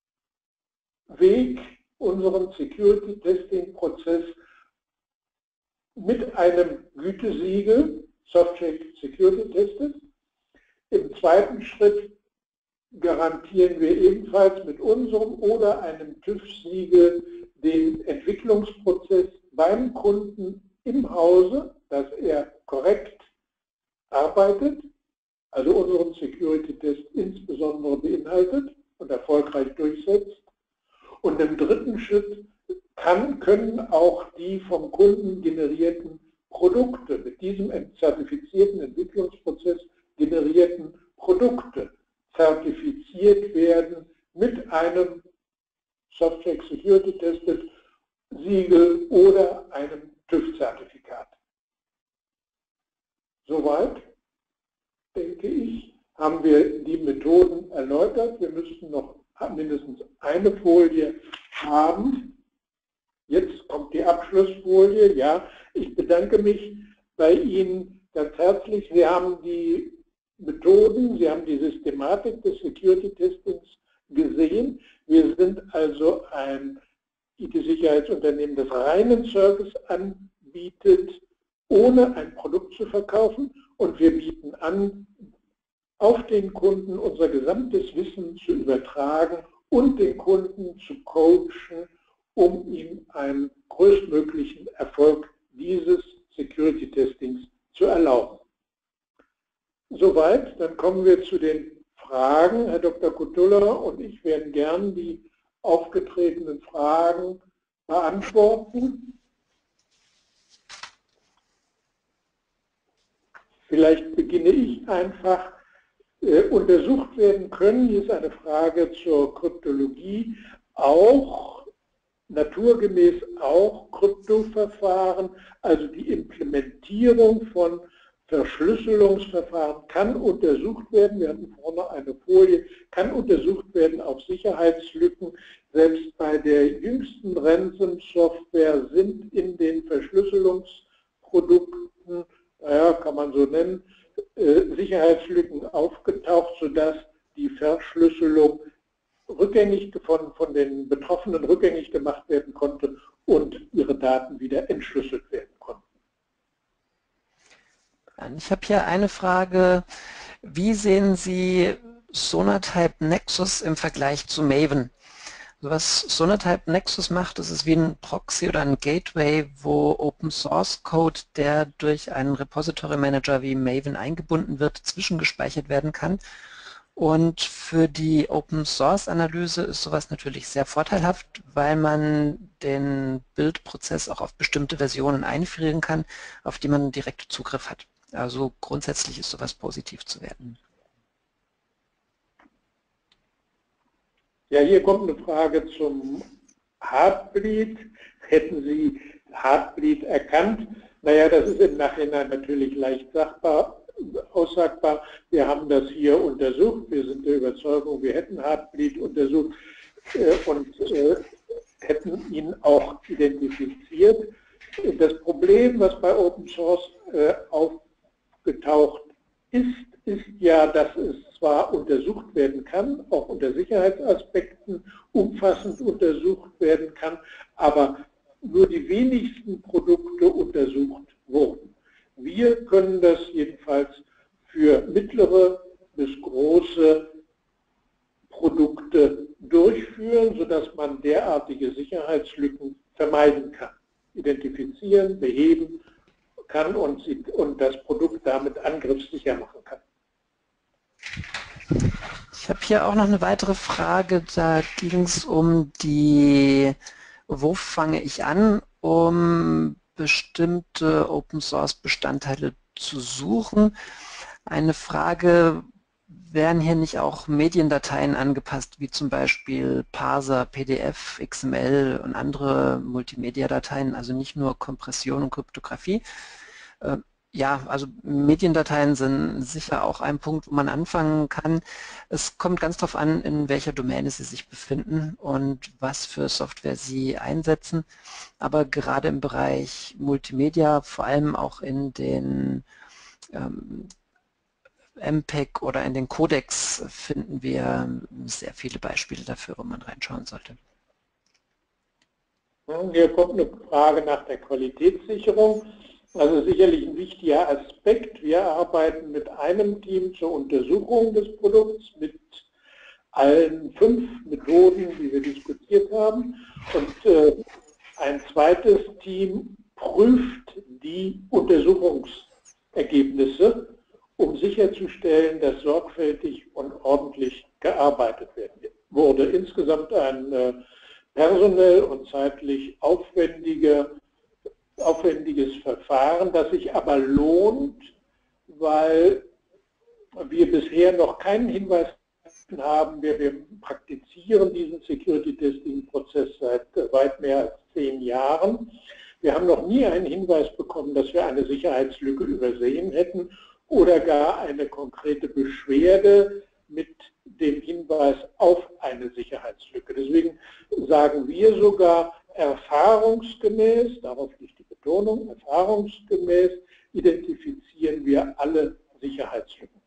Weg, unseren Security-Testing-Prozess mit einem Gütesiegel, Softcheck Security Tested. Im zweiten Schritt garantieren wir ebenfalls mit unserem oder einem TÜV-Siegel den Entwicklungsprozess beim Kunden im Hause, dass er korrekt arbeitet, also unseren Security-Test insbesondere beinhaltet und erfolgreich durchsetzt. Und im dritten Schritt kann, können auch die vom Kunden generierten Produkte, mit diesem zertifizierten Entwicklungsprozess generierten Produkte zertifiziert werden mit einem Softcheck Security Tested Siegel oder einem TÜV-Zertifikat. Soweit, denke ich, haben wir die Methoden erläutert. Wir müssten noch mindestens eine Folie haben. Jetzt kommt die Abschlussfolie. Ja, ich bedanke mich bei Ihnen ganz herzlich. Sie haben die Methoden, Sie haben die Systematik des Security-Testings gesehen. Wir sind also ein I T-Sicherheitsunternehmen, das reinen Service anbietet, ohne ein Produkt zu verkaufen. Und wir bieten an, auf den Kunden unser gesamtes Wissen zu übertragen und den Kunden zu coachen, um ihm einen größtmöglichen Erfolg dieses Security-Testings zu erlauben. Soweit, dann kommen wir zu den Fragen. Herr Doktor Kutula und ich werden gern die aufgetretenen Fragen beantworten. Vielleicht beginne ich einfach. Äh, untersucht werden können, hier ist eine Frage zur Kryptologie, auch naturgemäß auch Kryptoverfahren, also die Implementierung von Verschlüsselungsverfahren kann untersucht werden. Wir hatten vorne eine Folie, kann untersucht werden auf Sicherheitslücken. Selbst bei der jüngsten Ransom-Software sind in den Verschlüsselungsprodukten, naja, kann man so nennen, Sicherheitslücken aufgetaucht, sodass die Verschlüsselung rückgängig von, von den Betroffenen rückgängig gemacht werden konnte und ihre Daten wieder entschlüsselt werden konnten. Ich habe hier eine Frage. Wie sehen Sie Sonatype Nexus im Vergleich zu Maven? Was Sonatype Nexus macht, das ist wie ein Proxy oder ein Gateway, wo Open Source Code, der durch einen Repository Manager wie Maven eingebunden wird, zwischengespeichert werden kann. Und für die Open Source Analyse ist sowas natürlich sehr vorteilhaft, weil man den Bildprozess auch auf bestimmte Versionen einfrieren kann, auf die man direkt Zugriff hat. Also grundsätzlich ist sowas positiv zu werten. Ja, hier kommt eine Frage zum Heartbleed. Hätten Sie Heartbleed erkannt? Naja, das ist im Nachhinein natürlich leicht sagbar, aussagbar. Wir haben das hier untersucht. Wir sind der Überzeugung, wir hätten Heartbleed untersucht äh, und äh, hätten ihn auch identifiziert. Das Problem, was bei Open Source äh, aufgetaucht ist, ist ja, dass es zwar untersucht werden kann, auch unter Sicherheitsaspekten umfassend untersucht werden kann, aber nur die wenigsten Produkte untersucht wurden. Wir können das jedenfalls für mittlere bis große Produkte durchführen, sodass man derartige Sicherheitslücken vermeiden kann, identifizieren, beheben kann und, sie, und das Produkt damit angriffssicher machen kann. Ich habe hier auch noch eine weitere Frage, da ging es um die, wo fange ich an, um bestimmte Open Source Bestandteile zu suchen. Eine Frage, werden hier nicht auch Mediendateien angepasst, wie zum Beispiel Parser, P D F, X M L und andere Multimedia-Dateien, also nicht nur Kompression und Kryptographie? Ja, also Mediendateien sind sicher auch ein Punkt, wo man anfangen kann. Es kommt ganz darauf an, in welcher Domäne Sie sich befinden und was für Software Sie einsetzen. Aber gerade im Bereich Multimedia, vor allem auch in den ähm, M P E G oder in den Codecs, finden wir sehr viele Beispiele dafür, wo man reinschauen sollte. Hier kommt eine Frage nach der Qualitätssicherung. Also sicherlich ein wichtiger Aspekt. Wir arbeiten mit einem Team zur Untersuchung des Produkts, mit allen fünf Methoden, die wir diskutiert haben. Und äh, ein zweites Team prüft die Untersuchungsergebnisse, um sicherzustellen, dass sorgfältig und ordentlich gearbeitet wurde. Insgesamt ein äh, personell und zeitlich aufwendiger aufwendiges Verfahren, das sich aber lohnt, weil wir bisher noch keinen Hinweis haben. Wir, wir praktizieren diesen Security-Testing-Prozess seit weit mehr als zehn Jahren. Wir haben noch nie einen Hinweis bekommen, dass wir eine Sicherheitslücke übersehen hätten oder gar eine konkrete Beschwerde mit dem Hinweis auf eine Sicherheitslücke. Deswegen sagen wir sogar, erfahrungsgemäß, darauf liegt die Betonung, erfahrungsgemäß identifizieren wir alle Sicherheitslücken.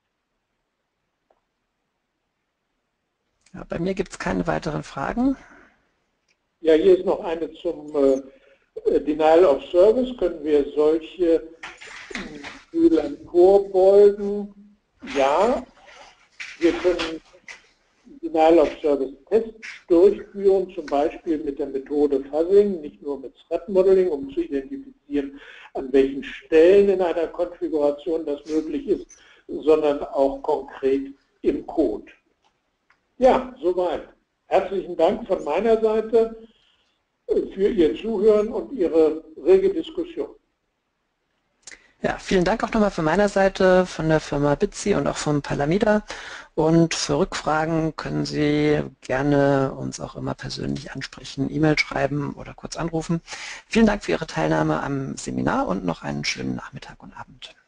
Ja, bei mir gibt es keine weiteren Fragen. Ja, hier ist noch eine zum äh, Denial of Service. Können wir solche Fehlern vorbeugen? Ja, wir können Denial of Service Tests durchführen, zum Beispiel mit der Methode Fuzzing, nicht nur mit Threat Modeling, um zu identifizieren, an welchen Stellen in einer Konfiguration das möglich ist, sondern auch konkret im Code. Ja, soweit. Herzlichen Dank von meiner Seite für Ihr Zuhören und Ihre rege Diskussion. Ja, vielen Dank auch nochmal von meiner Seite, von der Firma Bitsi und auch vom Palamida. Und für Rückfragen können Sie gerne uns auch immer persönlich ansprechen, E-Mail schreiben oder kurz anrufen. Vielen Dank für Ihre Teilnahme am Seminar und noch einen schönen Nachmittag und Abend.